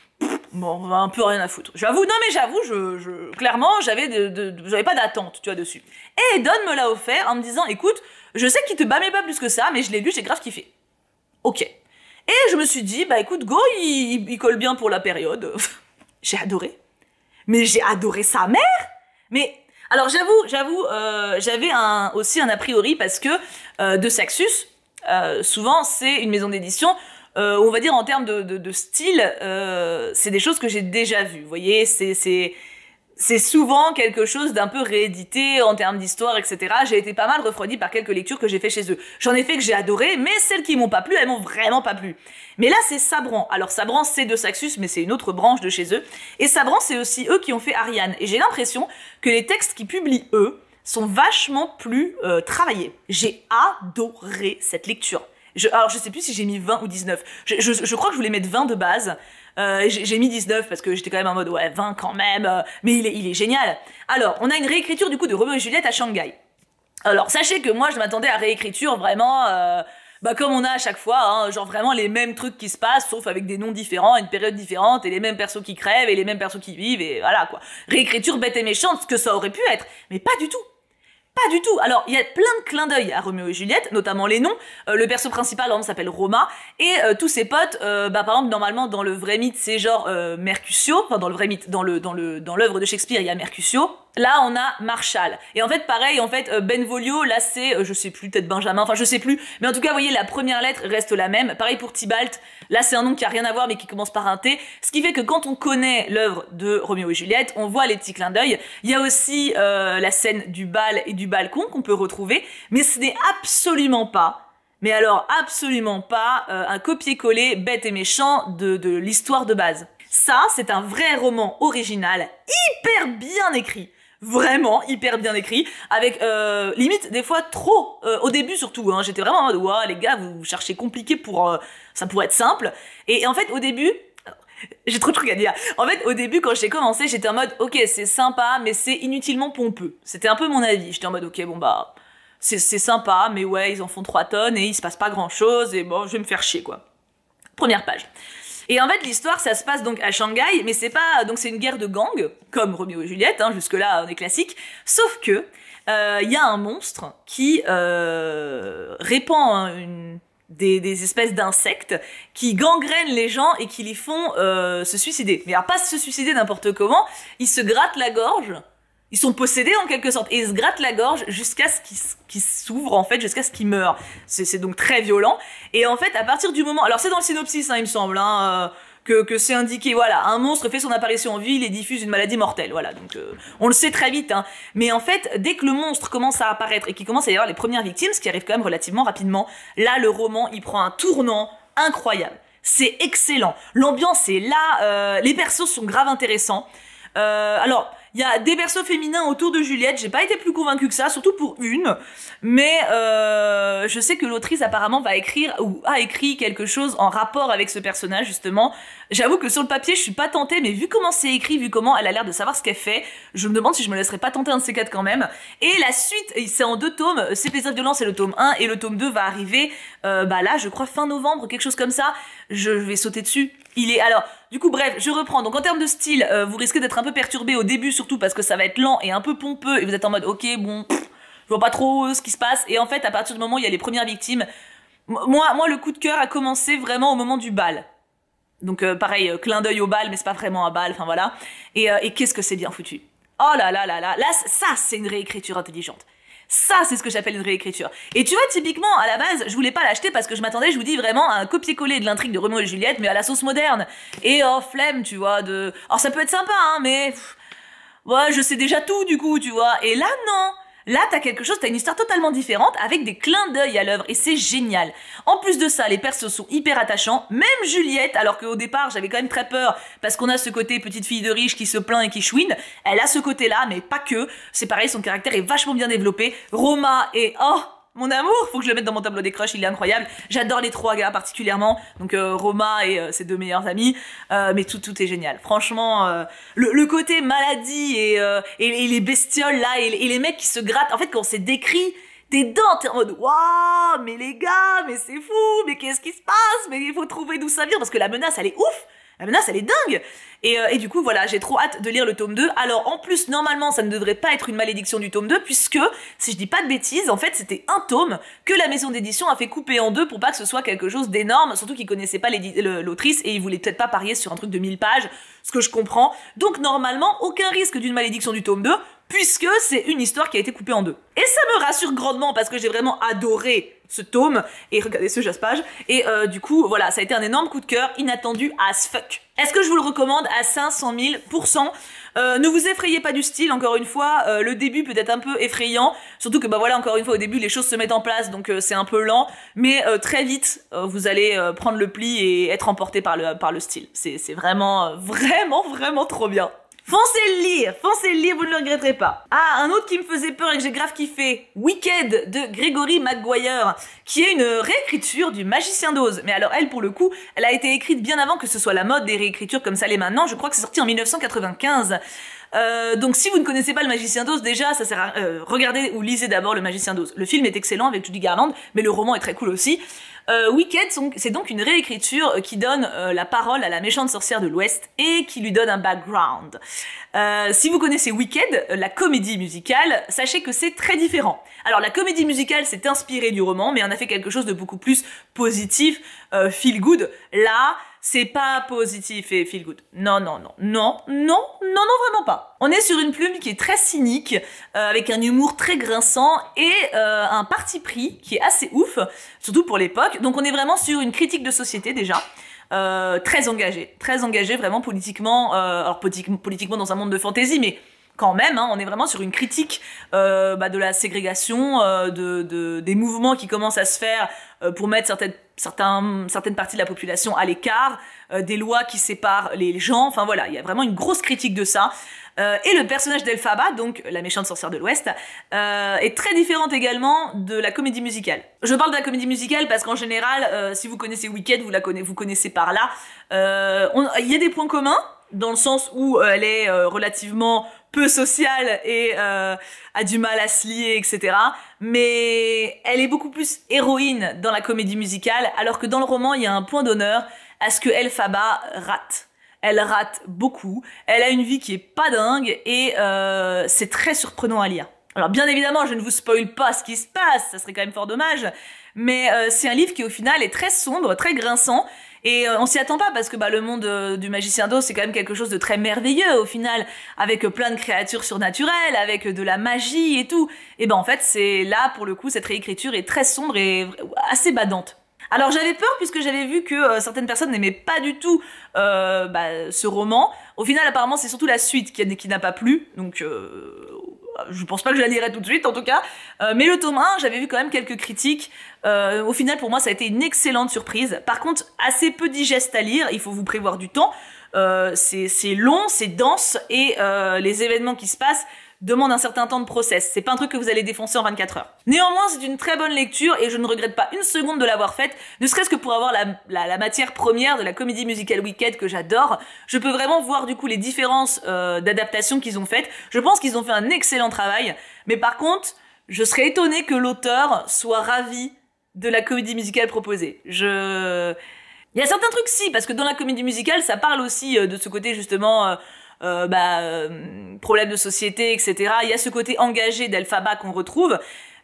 Bon, un peu rien à foutre. J'avoue, non mais j'avoue, je, je, clairement, j'avais de, de, j'avais pas d'attente, tu vois, dessus. Et Eden me l'a offert en me disant, écoute, je sais qu'il te bâmait pas plus que ça, mais je l'ai lu, j'ai grave kiffé. Ok. Et je me suis dit, bah écoute, go, il, il colle bien pour la période. J'ai adoré. Mais j'ai adoré sa mère. Mais, alors j'avoue, j'avoue, euh, j'avais un, aussi un a priori parce que euh, de Saxus, euh, souvent c'est une maison d'édition... Euh, on va dire en termes de, de, de style, euh, c'est des choses que j'ai déjà vues. Vous voyez, c'est c'est c'est souvent quelque chose d'un peu réédité en termes d'histoire, et cetera. J'ai été pas mal refroidie par quelques lectures que j'ai fait chez eux. J'en ai fait que j'ai adoré, mais celles qui m'ont pas plu, elles m'ont vraiment pas plu. Mais là, c'est Sabran. Alors Sabran, c'est de Saxus, mais c'est une autre branche de chez eux. Et Sabran, c'est aussi eux qui ont fait Ariane. Et j'ai l'impression que les textes qu'ils publient eux sont vachement plus euh, travaillés. J'ai adoré cette lecture. Je, alors je sais plus si j'ai mis vingt ou dix-neuf. Je, je, je crois que je voulais mettre vingt de base. Euh, j'ai mis dix-neuf parce que j'étais quand même en mode ouais vingt quand même. Euh, mais il est, il est génial. Alors on a une réécriture du coup de Roméo et Juliette à Shanghai. Alors sachez que moi je m'attendais à réécriture vraiment euh, bah comme on a à chaque fois, hein, genre vraiment les mêmes trucs qui se passent sauf avec des noms différents, une période différente et les mêmes persos qui crèvent et les mêmes persos qui vivent et voilà quoi. Réécriture bête et méchante, ce que ça aurait pu être, mais pas du tout. Pas du tout. Alors, il y a plein de clins d'œil à Roméo et Juliette, notamment les noms. Euh, le perso principal, par exemple, s'appelle Roma. Et euh, tous ses potes, euh, bah, par exemple, normalement, dans le vrai mythe, c'est genre euh, Mercutio. Enfin, dans le vrai mythe, dans le dans le dans l'œuvre de Shakespeare, il y a Mercutio. Là, on a Marshall. Et en fait, pareil, en fait, Benvolio, là, c'est, je sais plus, peut-être Benjamin, enfin, je sais plus. Mais en tout cas, vous voyez, la première lettre reste la même. Pareil pour Tybalt. Là, c'est un nom qui a rien à voir, mais qui commence par un T. Ce qui fait que quand on connaît l'œuvre de Roméo et Juliette, on voit les petits clins d'œil. Il y a aussi euh, la scène du bal et du balcon qu'on peut retrouver. Mais ce n'est absolument pas, mais alors absolument pas, euh, un copier-coller bête et méchant de, de l'histoire de base. Ça, c'est un vrai roman original, hyper bien écrit. Vraiment hyper bien écrit, avec euh, limite des fois trop, euh, au début surtout, hein, j'étais vraiment en mode, ouah les gars, vous cherchez compliqué pour, euh, ça pourrait être simple, et en fait au début, j'ai trop de trucs à dire, en fait au début quand j'ai commencé, j'étais en mode, ok c'est sympa, mais c'est inutilement pompeux, c'était un peu mon avis, j'étais en mode, ok bon bah, c'est sympa, mais ouais ils en font trois tonnes, et il se passe pas grand chose, et bon je vais me faire chier quoi. Première page. Et en fait, l'histoire, ça se passe donc à Shanghai, mais c'est pas, donc c'est une guerre de gang, comme Roméo et Juliette, hein, jusque-là, on est classique. Sauf que, il euh, y a un monstre qui, euh, répand une, des, des espèces d'insectes qui gangrènent les gens et qui les font, euh, se suicider. Mais alors, pas se suicider n'importe comment, ils se grattent la gorge. Ils sont possédés en quelque sorte et ils se grattent la gorge jusqu'à ce qu'ils qu'ils s'ouvrent en fait, jusqu'à ce qu'ils meurent. C'est donc très violent. Et en fait, à partir du moment... Alors c'est dans le synopsis, hein, il me semble, hein, euh, que, que c'est indiqué, voilà, un monstre fait son apparition en ville et diffuse une maladie mortelle. Voilà, donc euh, on le sait très vite. Hein. Mais en fait, dès que le monstre commence à apparaître et qu'il commence à y avoir les premières victimes, ce qui arrive quand même relativement rapidement, là le roman, il prend un tournant incroyable. C'est excellent. L'ambiance est là, euh, les persos sont grave intéressants. Euh, alors... Il y a des persos féminins autour de Juliette, j'ai pas été plus convaincue que ça, surtout pour une, mais euh, je sais que l'autrice apparemment va écrire, ou a écrit quelque chose en rapport avec ce personnage justement. J'avoue que sur le papier je suis pas tentée, mais vu comment c'est écrit, vu comment elle a l'air de savoir ce qu'elle fait, je me demande si je me laisserais pas tenter un de ces quatre quand même. Et la suite, c'est en deux tomes, C'est plaisirs violents c'est le tome un, et le tome deux va arriver, euh, bah là je crois fin novembre, quelque chose comme ça, je vais sauter dessus. Il est, alors, du coup, bref, je reprends. Donc, en termes de style, euh, vous risquez d'être un peu perturbé au début, surtout parce que ça va être lent et un peu pompeux, et vous êtes en mode, ok, bon, pff, je vois pas trop euh, ce qui se passe. Et en fait, à partir du moment où il y a les premières victimes, moi, moi, le coup de cœur a commencé vraiment au moment du bal. Donc, euh, pareil, euh, clin d'œil au bal, mais c'est pas vraiment un bal, enfin voilà. Et, euh, et qu'est-ce que c'est bien foutu. Oh là là là là, là, ça, c'est une réécriture intelligente. Ça, c'est ce que j'appelle une réécriture. Et tu vois, typiquement, à la base, je voulais pas l'acheter parce que je m'attendais, je vous dis, vraiment à un copier-coller de l'intrigue de Roméo et Juliette, mais à la sauce moderne. Et oh, flemme, tu vois, de... Alors ça peut être sympa, hein, mais... Pff, ouais, je sais déjà tout, du coup, tu vois. Et là, non. Là, t'as quelque chose, t'as une histoire totalement différente avec des clins d'œil à l'œuvre et c'est génial. En plus de ça, les persos sont hyper attachants, même Juliette, alors qu'au départ, j'avais quand même très peur parce qu'on a ce côté petite fille de riche qui se plaint et qui chouine. Elle a ce côté-là, mais pas que. C'est pareil, son caractère est vachement bien développé. Roma est... Oh, mon amour, faut que je le mette dans mon tableau des crushs, il est incroyable. J'adore les trois gars particulièrement, donc euh, Roma et euh, ses deux meilleurs amis, euh, mais tout tout est génial. Franchement, euh, le, le côté maladie et, euh, et, et les bestioles là, et, et les mecs qui se grattent, en fait quand c'est décrit, t'es dedans, t'es en mode waouh, mais les gars, mais c'est fou, mais qu'est-ce qui se passe, mais il faut trouver d'où ça vient, parce que la menace elle est ouf. La menace, elle est dingue. Et, euh, et du coup, voilà, j'ai trop hâte de lire le tome deux. Alors, en plus, normalement, ça ne devrait pas être une malédiction du tome deux, puisque, si je dis pas de bêtises, en fait, c'était un tome que la maison d'édition a fait couper en deux pour pas que ce soit quelque chose d'énorme, surtout qu'ils connaissaient pas l'autrice et ils voulaient peut-être pas parier sur un truc de mille pages, ce que je comprends. Donc, normalement, aucun risque d'une malédiction du tome deux, puisque c'est une histoire qui a été coupée en deux. Et ça me rassure grandement, parce que j'ai vraiment adoré ce tome, et regardez ce jaspage, et euh, du coup, voilà, ça a été un énorme coup de cœur, inattendu as fuck. Est-ce que je vous le recommande à cinq cent mille pour cent? euh, Ne vous effrayez pas du style, encore une fois, euh, le début peut être un peu effrayant, surtout que, bah voilà, encore une fois, au début, les choses se mettent en place, donc euh, c'est un peu lent, mais euh, très vite, euh, vous allez euh, prendre le pli et être emporté par le, par le style. C'est vraiment, euh, vraiment, vraiment trop bien. Foncez le lire, foncez le lire, vous ne le regretterez pas. Ah, un autre qui me faisait peur et que j'ai grave kiffé, Wicked de Gregory Maguire, qui est une réécriture du Magicien d'Oz. Mais alors elle, pour le coup, elle a été écrite bien avant que ce soit la mode des réécritures comme ça l'est maintenant. Je crois que c'est sorti en mille neuf cent quatre-vingt-quinze. Euh, donc si vous ne connaissez pas le Magicien d'Oz, déjà, ça sert à... Euh, regardez ou lisez d'abord le Magicien d'Oz. Le film est excellent avec Judy Garland, mais le roman est très cool aussi. Euh, Wicked, c'est donc une réécriture qui donne euh, la parole à la méchante sorcière de l'Ouest et qui lui donne un background. Euh, si vous connaissez Wicked, la comédie musicale, sachez que c'est très différent. Alors la comédie musicale s'est inspirée du roman, mais on a fait quelque chose de beaucoup plus positif, euh, feel good. Là, c'est pas positif et feel good. Non, non, non, non, non, non, non, vraiment pas. On est sur une plume qui est très cynique, euh, avec un humour très grinçant et euh, un parti pris qui est assez ouf, surtout pour l'époque. Donc on est vraiment sur une critique de société déjà. Euh, très engagé, très engagé vraiment politiquement, euh, alors politi politiquement dans un monde de fantasy, mais quand même, hein, on est vraiment sur une critique euh, bah, de la ségrégation, euh, de, de, des mouvements qui commencent à se faire euh, pour mettre certaines, certains, certaines parties de la population à l'écart, euh, des lois qui séparent les gens, enfin voilà, il y a vraiment une grosse critique de ça. Euh, et le personnage d'Elphaba, donc la méchante sorcière de l'Ouest, euh, est très différente également de la comédie musicale. Je parle de la comédie musicale parce qu'en général, euh, si vous connaissez Wicked, vous la connaissez, vous connaissez par là. Euh, on, il y a des points communs, dans le sens où euh, elle est euh, relativement peu sociale et euh, a du mal à se lier, et cetera. Mais elle est beaucoup plus héroïne dans la comédie musicale, alors que dans le roman, il y a un point d'honneur à ce que Elphaba rate. Elle rate beaucoup, elle a une vie qui est pas dingue et euh, c'est très surprenant à lire. Alors bien évidemment, je ne vous spoil pas ce qui se passe, ça serait quand même fort dommage, mais euh, c'est un livre qui au final est très sombre, très grinçant, et euh, on s'y attend pas parce que bah, le monde euh, du Magicien d'Oz c'est quand même quelque chose de très merveilleux au final, avec euh, plein de créatures surnaturelles, avec euh, de la magie et tout. Et ben en fait c'est là pour le coup cette réécriture est très sombre et assez badante. Alors j'avais peur puisque j'avais vu que euh, certaines personnes n'aimaient pas du tout euh, bah, ce roman. Au final apparemment c'est surtout la suite qui, qui n'a pas plu, donc euh, je pense pas que je la lirai tout de suite en tout cas. Euh, mais le tome un, j'avais vu quand même quelques critiques. Euh, au final pour moi ça a été une excellente surprise. Par contre assez peu digeste à lire, il faut vous prévoir du temps. Euh, c'est long, c'est dense et euh, les événements qui se passent demande un certain temps de process. C'est pas un truc que vous allez défoncer en vingt-quatre heures. Néanmoins, c'est une très bonne lecture et je ne regrette pas une seconde de l'avoir faite, ne serait-ce que pour avoir la, la, la matière première de la comédie musicale Wicked que j'adore. Je peux vraiment voir du coup les différences euh, d'adaptation qu'ils ont faites. Je pense qu'ils ont fait un excellent travail, mais par contre, je serais étonnée que l'auteur soit ravi de la comédie musicale proposée. Je... Il y a certains trucs si, parce que dans la comédie musicale, ça parle aussi euh, de ce côté justement... Euh, Euh, bah, euh, problèmes de société, et cetera. Il y a ce côté engagé d'Elphaba qu'on retrouve,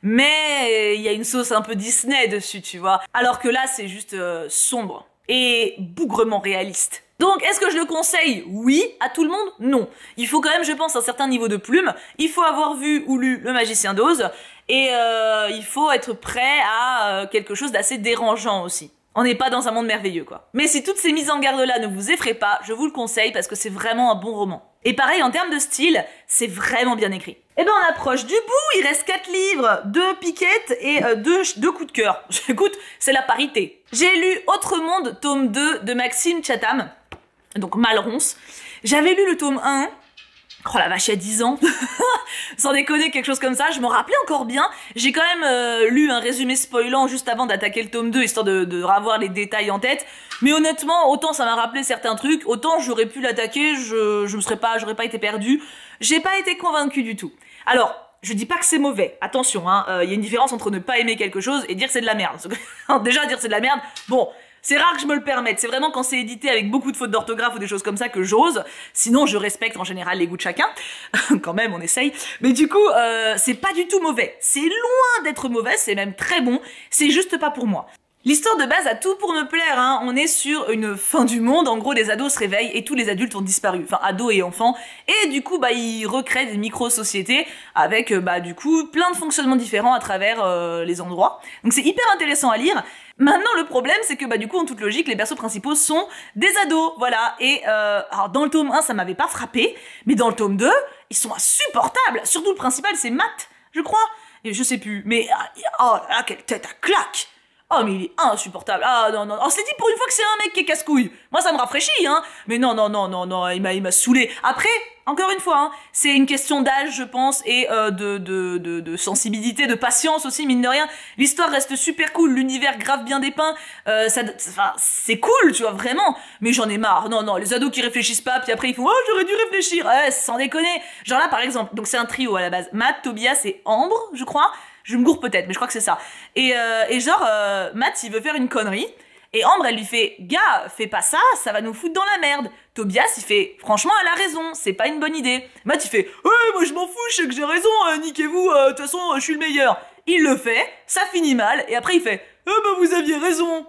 mais il y a une sauce un peu Disney dessus, tu vois. Alors que là, c'est juste euh, sombre et bougrement réaliste. Donc, est-ce que je le conseille? Oui. À tout le monde? Non. Il faut quand même, je pense, un certain niveau de plume. Il faut avoir vu ou lu Le Magicien d'Oz, et euh, il faut être prêt à euh, quelque chose d'assez dérangeant aussi. On n'est pas dans un monde merveilleux, quoi. Mais si toutes ces mises en garde-là ne vous effraient pas, je vous le conseille parce que c'est vraiment un bon roman. Et pareil, en termes de style, c'est vraiment bien écrit. Et ben, on approche du bout, il reste quatre livres, deux piquettes et euh, deux, deux coups de cœur. Écoute, c'est la parité. J'ai lu Autre Monde, tome deux de Maxime Chatham, donc Malronce. J'avais lu le tome un, oh la vache, il y a dix ans, sans déconner, quelque chose comme ça, je m'en rappelais encore bien. J'ai quand même euh, lu un résumé spoilant juste avant d'attaquer le tome deux, histoire de, de revoir les détails en tête. Mais honnêtement, autant ça m'a rappelé certains trucs, autant j'aurais pu l'attaquer, je, je me serais pas, j'aurais pas été perdue. J'ai pas été convaincue du tout. Alors, je dis pas que c'est mauvais, attention, hein, il euh, y a une différence entre ne pas aimer quelque chose et dire que c'est de la merde. Déjà, dire c'est de la merde, bon... C'est rare que je me le permette, c'est vraiment quand c'est édité avec beaucoup de fautes d'orthographe ou des choses comme ça que j'ose. Sinon, je respecte en général les goûts de chacun. Quand même, on essaye. Mais du coup, euh, c'est pas du tout mauvais. C'est loin d'être mauvais, c'est même très bon. C'est juste pas pour moi. L'histoire de base a tout pour me plaire, hein. On est sur une fin du monde, en gros des ados se réveillent et tous les adultes ont disparu, enfin ados et enfants, et du coup bah ils recréent des micro-sociétés avec bah du coup plein de fonctionnements différents à travers euh, les endroits. Donc c'est hyper intéressant à lire. Maintenant le problème c'est que bah du coup en toute logique les persos principaux sont des ados, voilà, et euh, alors dans le tome un ça m'avait pas frappé, mais dans le tome deux ils sont insupportables, surtout le principal c'est Matt, je crois, et je sais plus, mais oh là quelle tête à claque. Oh mais il est insupportable. Ah non non. Oh c'est dit pour une fois que c'est un mec qui est casse-couille. Moi ça me rafraîchit hein. Mais non non non non non. Il m'a il m'a saoulé. Après encore une fois hein, c'est une question d'âge je pense et euh, de, de de de sensibilité, de patience aussi mine de rien. L'histoire reste super cool. L'univers grave bien dépeint. Euh, ça enfin c'est cool tu vois vraiment. Mais j'en ai marre. Non non. Les ados qui réfléchissent pas puis après ils font oh j'aurais dû réfléchir. Ouais sans déconner. Genre là par exemple donc c'est un trio à la base. Matt, Tobias et Ambre je crois. Je me gourre peut-être, mais je crois que c'est ça. Et, euh, et genre, euh, Matt, il veut faire une connerie. Et Ambre, elle lui fait « Gars, fais pas ça, ça va nous foutre dans la merde. » Tobias, il fait « Franchement, elle a raison, c'est pas une bonne idée. » Matt, il fait « Ouais, moi je m'en fous, je sais que j'ai raison, euh, niquez-vous, de euh, toute façon, euh, je suis le meilleur. » Il le fait, ça finit mal, et après il fait « Eh ben vous aviez raison. »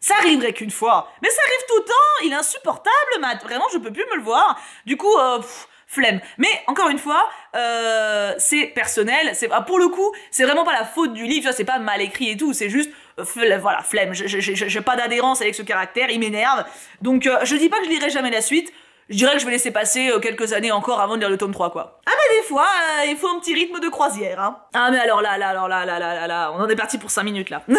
Ça arriverait qu'une fois. Mais ça arrive tout le temps. Il est insupportable, Matt. Vraiment, je peux plus me le voir. Du coup, euh, pff, flemme. Mais encore une fois, euh, c'est personnel. C'est ah, pour le coup, c'est vraiment pas la faute du livre. C'est pas mal écrit et tout. C'est juste, euh, voilà, flemme. J'ai pas d'adhérence avec ce caractère. Il m'énerve. Donc, euh, je dis pas que je lirai jamais la suite. Je dirais que je vais laisser passer euh, quelques années encore avant de lire le tome trois, quoi. Ah bah des fois, euh, il faut un petit rythme de croisière, hein. Ah mais alors là, là, alors là, là, là, là, là, on en est parti pour cinq minutes, là.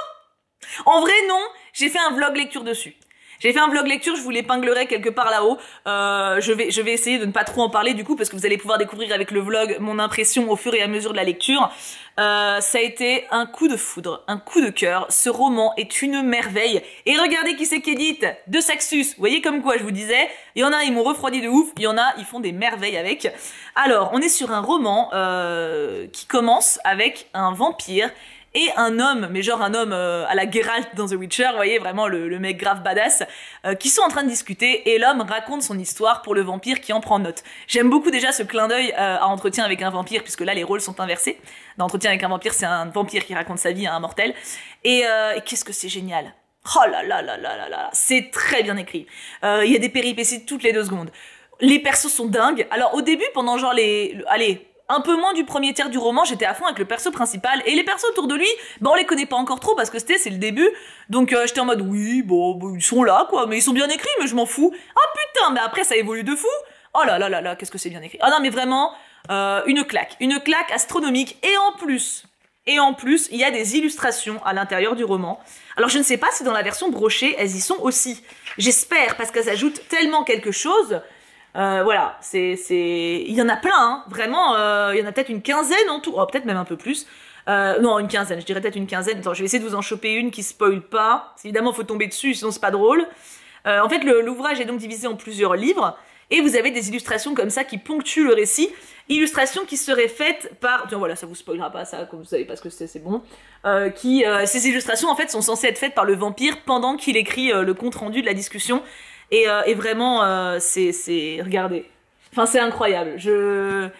En vrai, non, j'ai fait un vlog lecture dessus. J'ai fait un vlog lecture, je vous l'épinglerai quelque part là-haut. Euh, je vais, je vais essayer de ne pas trop en parler du coup parce que vous allez pouvoir découvrir avec le vlog mon impression au fur et à mesure de la lecture. Euh, ça a été un coup de foudre, un coup de cœur. Ce roman est une merveille. Et regardez qui c'est qui édite, de Saxus. Vous voyez comme quoi je vous disais, il y en a ils m'ont refroidi de ouf, il y en a ils font des merveilles avec. Alors on est sur un roman euh, qui commence avec un vampire et un homme, mais genre un homme euh, à la Geralt dans The Witcher, vous voyez, vraiment le, le mec grave badass, euh, qui sont en train de discuter, et l'homme raconte son histoire pour le vampire qui en prend note. J'aime beaucoup déjà ce clin d'œil euh, à Entretien avec un vampire, puisque là les rôles sont inversés. Dans Entretien avec un vampire, c'est un vampire qui raconte sa vie à un mortel. Et, euh, et qu'est-ce que c'est génial! Oh là là là là là là, c'est très bien écrit. Euh, il y a des péripéties toutes les deux secondes. Les persos sont dingues. Alors au début, pendant genre les... Allez... un peu moins du premier tiers du roman, j'étais à fond avec le perso principal, et les persos autour de lui, bah on les connaît pas encore trop, parce que c'était, c'est le début, donc euh, j'étais en mode, oui, bon, bon, ils sont là, quoi, mais ils sont bien écrits, mais je m'en fous. Ah putain, mais après ça évolue de fou. Oh là là là là, qu'est-ce que c'est bien écrit. Ah non, mais vraiment, euh, une claque, une claque astronomique, et en plus, et en plus, il y a des illustrations à l'intérieur du roman. Alors je ne sais pas si dans la version brochée, elles y sont aussi. J'espère, parce qu'elles ajoutent tellement quelque chose. Euh, voilà, c'est, c'est, il y en a plein, hein. Vraiment, euh, il y en a peut-être une quinzaine en tout, oh, peut-être même un peu plus. Euh, non, une quinzaine, je dirais peut-être une quinzaine. Attends, je vais essayer de vous en choper une qui spoil pas. Évidemment, faut tomber dessus, sinon c'est pas drôle. Euh, en fait, le, l'ouvrage est donc divisé en plusieurs livres, et vous avez des illustrations comme ça qui ponctuent le récit. Illustrations qui seraient faites par, tiens, voilà, ça vous spoilera pas ça, comme vous savez pas ce que c'est, c'est bon. Euh, qui, euh, ces illustrations en fait sont censées être faites par le vampire pendant qu'il écrit euh, le compte rendu de la discussion. Et, euh, et vraiment, euh, c'est, c'est, regardez. Enfin, c'est incroyable. Je,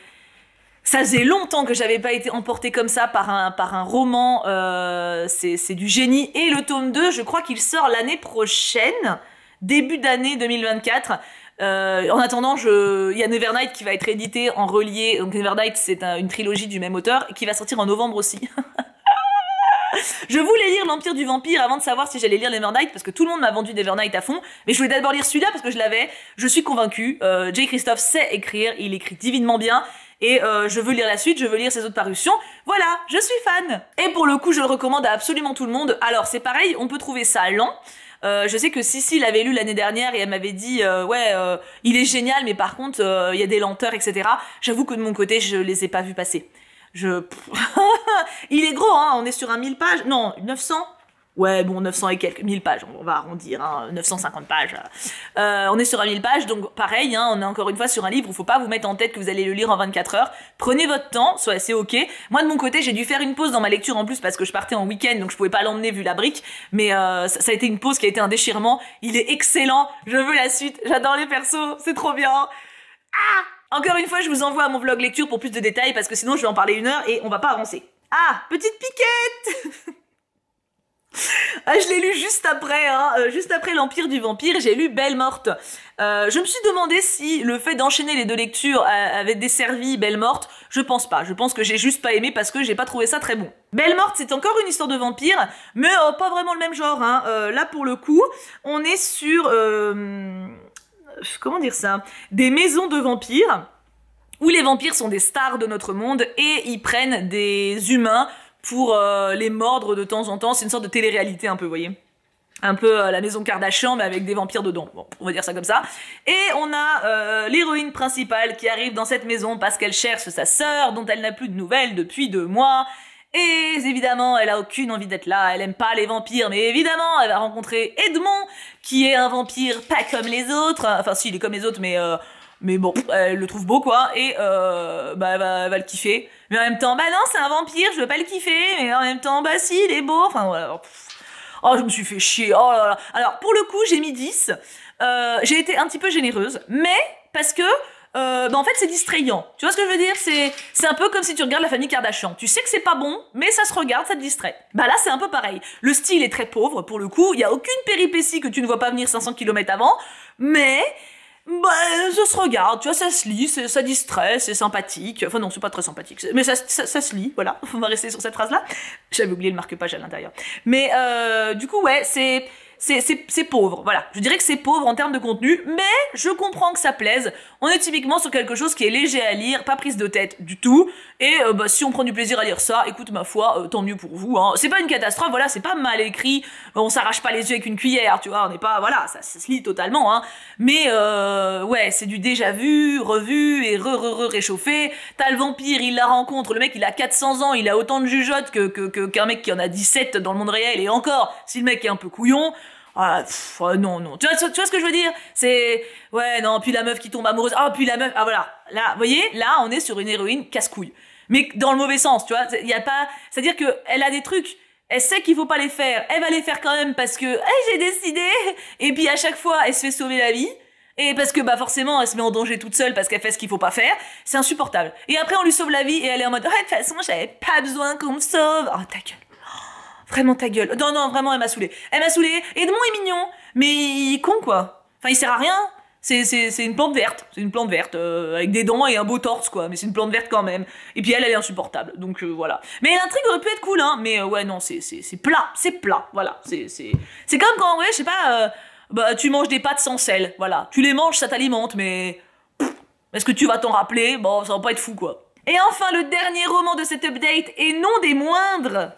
ça faisait longtemps que j'avais pas été emportée comme ça par un, par un roman. Euh, c'est, c'est du génie. Et le tome deux, je crois qu'il sort l'année prochaine, début d'année deux mille vingt-quatre. Euh, en attendant, je, il y a Nevernight qui va être édité en relié. Donc Nevernight, c'est un, une trilogie du même auteur qui va sortir en novembre aussi. Je voulais lire l'Empire du Vampire avant de savoir si j'allais lire Nevernight, parce que tout le monde m'a vendu Nevernight à fond, mais je voulais d'abord lire celui-là parce que je l'avais. Je suis convaincue, euh, J. Christophe sait écrire, il écrit divinement bien, et euh, je veux lire la suite, je veux lire ses autres parutions. Voilà, je suis fan. Et pour le coup, je le recommande à absolument tout le monde. Alors c'est pareil, on peut trouver ça lent. Euh, je sais que Sissi l'avait lu l'année dernière et elle m'avait dit euh, ouais euh, il est génial, mais par contre il euh, y a des lenteurs, et cetera. J'avoue que de mon côté, je les ai pas vus passer. Je... Il est gros, hein, on est sur un mille pages, non, neuf cents. Ouais, bon, neuf cents et quelques, mille pages, on va arrondir, hein, neuf cent cinquante pages. Euh, on est sur un mille pages, donc pareil, hein, on est encore une fois sur un livre où il faut pas vous mettre en tête que vous allez le lire en vingt-quatre heures. Prenez votre temps, soit c'est ok. Moi, de mon côté, j'ai dû faire une pause dans ma lecture en plus parce que je partais en week-end, donc je pouvais pas l'emmener vu la brique, mais euh, ça, ça a été une pause qui a été un déchirement. Il est excellent, je veux la suite, j'adore les persos, c'est trop bien. Ah! Encore une fois, je vous envoie à mon vlog lecture pour plus de détails parce que sinon je vais en parler une heure et on va pas avancer. Ah, petite piquette. Ah, je l'ai lu juste après, hein, euh, juste après l'Empire du Vampire, j'ai lu Belle Morte. Euh, je me suis demandé si le fait d'enchaîner les deux lectures avait desservi Belle Morte. Je pense pas, je pense que j'ai juste pas aimé parce que j'ai pas trouvé ça très bon. Belle Morte, c'est encore une histoire de vampire, mais euh, pas vraiment le même genre, hein. Euh, là, pour le coup, on est sur... Euh... Comment dire ça? Des maisons de vampires, où les vampires sont des stars de notre monde, et ils prennent des humains pour euh, les mordre de temps en temps. C'est une sorte de télé-réalité un peu, vous voyez. Un peu euh, la maison Kardashian, mais avec des vampires dedans. Bon, on va dire ça comme ça. Et on a euh, l'héroïne principale qui arrive dans cette maison parce qu'elle cherche sa sœur, dont elle n'a plus de nouvelles depuis deux mois. Et évidemment, elle a aucune envie d'être là, elle aime pas les vampires, mais évidemment, elle va rencontrer Edmond, qui est un vampire pas comme les autres, enfin si, il est comme les autres, mais euh, mais bon, elle le trouve beau, quoi, et euh, bah, elle va, elle va le kiffer. Mais en même temps, bah non, c'est un vampire, je veux pas le kiffer, mais en même temps, bah si, il est beau, enfin voilà. Oh, je me suis fait chier, oh là là. Alors, pour le coup, j'ai mis dix, euh, j'ai été un petit peu généreuse, mais parce que euh, bah en fait c'est distrayant. Tu vois ce que je veux dire? C'est c'est un peu comme si tu regardes la famille Kardashian. Tu sais que c'est pas bon, mais ça se regarde, ça te distrait. Bah là c'est un peu pareil. Le style est très pauvre pour le coup, il y a aucune péripétie que tu ne vois pas venir cinq cents kilomètres avant, mais bah ça se regarde, tu vois, ça se lit, ça distrait, c'est sympathique. Enfin non, c'est pas très sympathique, mais ça, ça, ça se lit, voilà. On va rester sur cette phrase-là. J'avais oublié le marque-page à l'intérieur. Mais euh, du coup, ouais, c'est... C'est, c'est, c'est pauvre, voilà. Je dirais que c'est pauvre en termes de contenu, mais je comprends que ça plaise. On est typiquement sur quelque chose qui est léger à lire, pas prise de tête du tout. Et euh, bah, si on prend du plaisir à lire ça, écoute, ma foi, euh, tant mieux pour vous. Hein. C'est pas une catastrophe, voilà, c'est pas mal écrit. On s'arrache pas les yeux avec une cuillère, tu vois. On n'est pas, voilà, ça, ça se lit totalement. Hein. Mais euh, ouais, c'est du déjà vu, revu et re re re réchauffé. T'as le vampire, il la rencontre. Le mec, il a quatre cents ans, il a autant de jugeotes que que que qu'un mec qui en a dix-sept dans le monde réel. Et encore, si le mec est un peu couillon. Ah, pff, oh, non, non. Tu vois, tu vois ce que je veux dire? C'est, ouais, non, puis la meuf qui tombe amoureuse. Ah, puis la meuf, ah voilà. Là, vous voyez, là, on est sur une héroïne casse-couille. Mais dans le mauvais sens, tu vois. Il y a pas, c'est-à-dire que elle a des trucs, elle sait qu'il faut pas les faire. Elle va les faire quand même parce que, hey, j'ai décidé. Et puis à chaque fois, elle se fait sauver la vie. Et parce que, bah, forcément, elle se met en danger toute seule parce qu'elle fait ce qu'il faut pas faire. C'est insupportable. Et après, on lui sauve la vie et elle est en mode, ouais, de toute façon, j'avais pas besoin qu'on me sauve. Oh, ta gueule. Vraiment ta gueule. Non, non, vraiment, elle m'a saoulée. Elle m'a saoulée. Edmond est mignon, mais il est con, quoi. Enfin, il sert à rien. C'est, c'est, c'est une plante verte. C'est une plante verte, euh, avec des dents et un beau torse, quoi. Mais c'est une plante verte quand même. Et puis elle, elle est insupportable. Donc, euh, voilà. Mais l'intrigue aurait pu être cool, hein. Mais, euh, ouais, non, c'est, c'est, c'est plat. C'est plat. Voilà. C'est, c'est, c'est comme quand, ouais, je sais pas, euh, bah, tu manges des pâtes sans sel. Voilà. Tu les manges, ça t'alimente, mais, pff, est-ce que tu vas t'en rappeler? Bon, ça va pas être fou, quoi. Et enfin, le dernier roman de cet update, et non des moindres.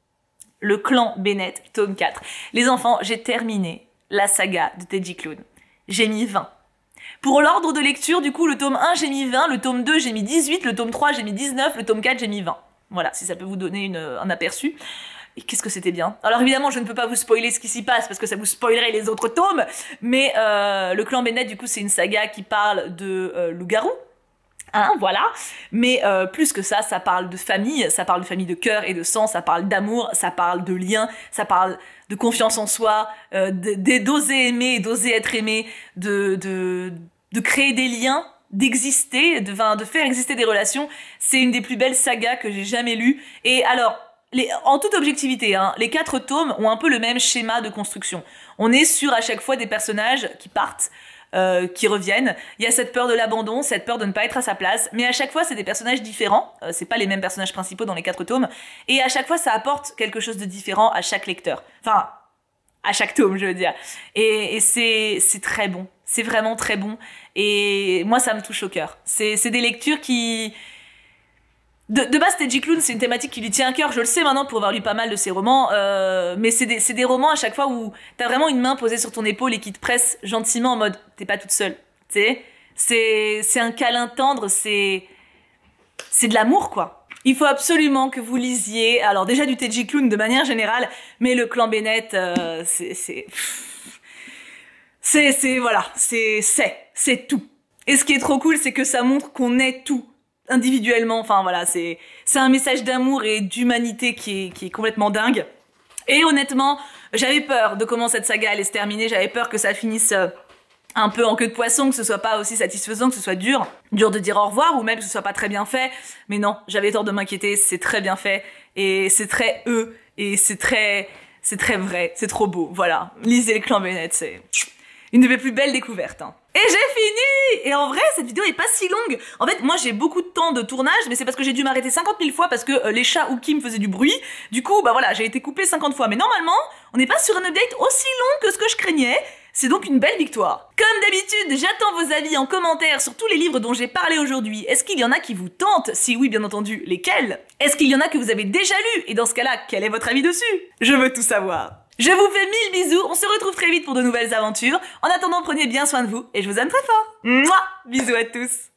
Le clan Bennett, tome quatre. Les enfants, j'ai terminé la saga de Teddy Clown. J'ai mis vingt. Pour l'ordre de lecture, du coup, le tome un, j'ai mis vingt, le tome deux, j'ai mis dix-huit, le tome trois, j'ai mis dix-neuf, le tome quatre, j'ai mis vingt. Voilà, si ça peut vous donner une, un aperçu. Et qu'est-ce que c'était bien. Alors évidemment, je ne peux pas vous spoiler ce qui s'y passe, parce que ça vous spoilerait les autres tomes, mais euh, le clan Bennett, du coup, c'est une saga qui parle de euh, loup-garou. Hein, voilà. Mais euh, plus que ça, ça parle de famille, ça parle de famille de cœur et de sang, ça parle d'amour, ça parle de lien, ça parle de confiance en soi, euh, d'oser aimer, d'oser être aimé, de, de, de créer des liens, d'exister, de, de faire exister des relations. C'est une des plus belles sagas que j'ai jamais lues. Et alors, les, en toute objectivité, hein, les quatre tomes ont un peu le même schéma de construction. On est sur à chaque fois des personnages qui partent, Euh, qui reviennent. Il y a cette peur de l'abandon, cette peur de ne pas être à sa place, mais à chaque fois c'est des personnages différents, euh, c'est pas les mêmes personnages principaux dans les quatre tomes, et à chaque fois ça apporte quelque chose de différent à chaque lecteur. Enfin, à chaque tome, je veux dire. Et, et c'est c'est très bon, c'est vraiment très bon, et moi ça me touche au cœur. C'est c'est des lectures qui... De, de base, Teddy Clown, c'est une thématique qui lui tient à cœur, je le sais maintenant pour avoir lu pas mal de ses romans, euh, mais c'est des, c'est des romans à chaque fois où t'as vraiment une main posée sur ton épaule et qui te presse gentiment en mode t'es pas toute seule, tu sais. C'est, c'est un câlin tendre, c'est, c'est de l'amour, quoi. Il faut absolument que vous lisiez, alors déjà du Teddy Clown de manière générale, mais le clan Bennett, euh, c'est, c'est, c'est, c'est, voilà, c'est, c'est, c'est tout. Et ce qui est trop cool, c'est que ça montre qu'on est tout. Individuellement, enfin voilà, c'est c'est un message d'amour et d'humanité qui est, qui est complètement dingue. Et honnêtement, j'avais peur de comment cette saga allait se terminer, j'avais peur que ça finisse un peu en queue de poisson, que ce soit pas aussi satisfaisant, que ce soit dur, dur de dire au revoir, ou même que ce soit pas très bien fait. Mais non, j'avais tort de m'inquiéter, c'est très bien fait, et c'est très eux, et c'est très, c'est très vrai, c'est trop beau, voilà. Lisez le clan Bennett, c'est une de mes plus belles découvertes, hein. Et j'ai fini! Et en vrai, cette vidéo est pas si longue. En fait, moi, j'ai beaucoup de temps de tournage, mais c'est parce que j'ai dû m'arrêter cinquante mille fois parce que euh, les chats ou Kim faisaient du bruit. Du coup, bah voilà, j'ai été coupée cinquante fois. Mais normalement, on n'est pas sur un update aussi long que ce que je craignais. C'est donc une belle victoire. Comme d'habitude, j'attends vos avis en commentaire sur tous les livres dont j'ai parlé aujourd'hui. Est-ce qu'il y en a qui vous tentent? Si oui, bien entendu, lesquels? Est-ce qu'il y en a que vous avez déjà lus? Et dans ce cas-là, quel est votre avis dessus? Je veux tout savoir. Je vous fais mille bisous, on se retrouve très vite pour de nouvelles aventures. En attendant, prenez bien soin de vous et je vous aime très fort. Mouah, bisous à tous.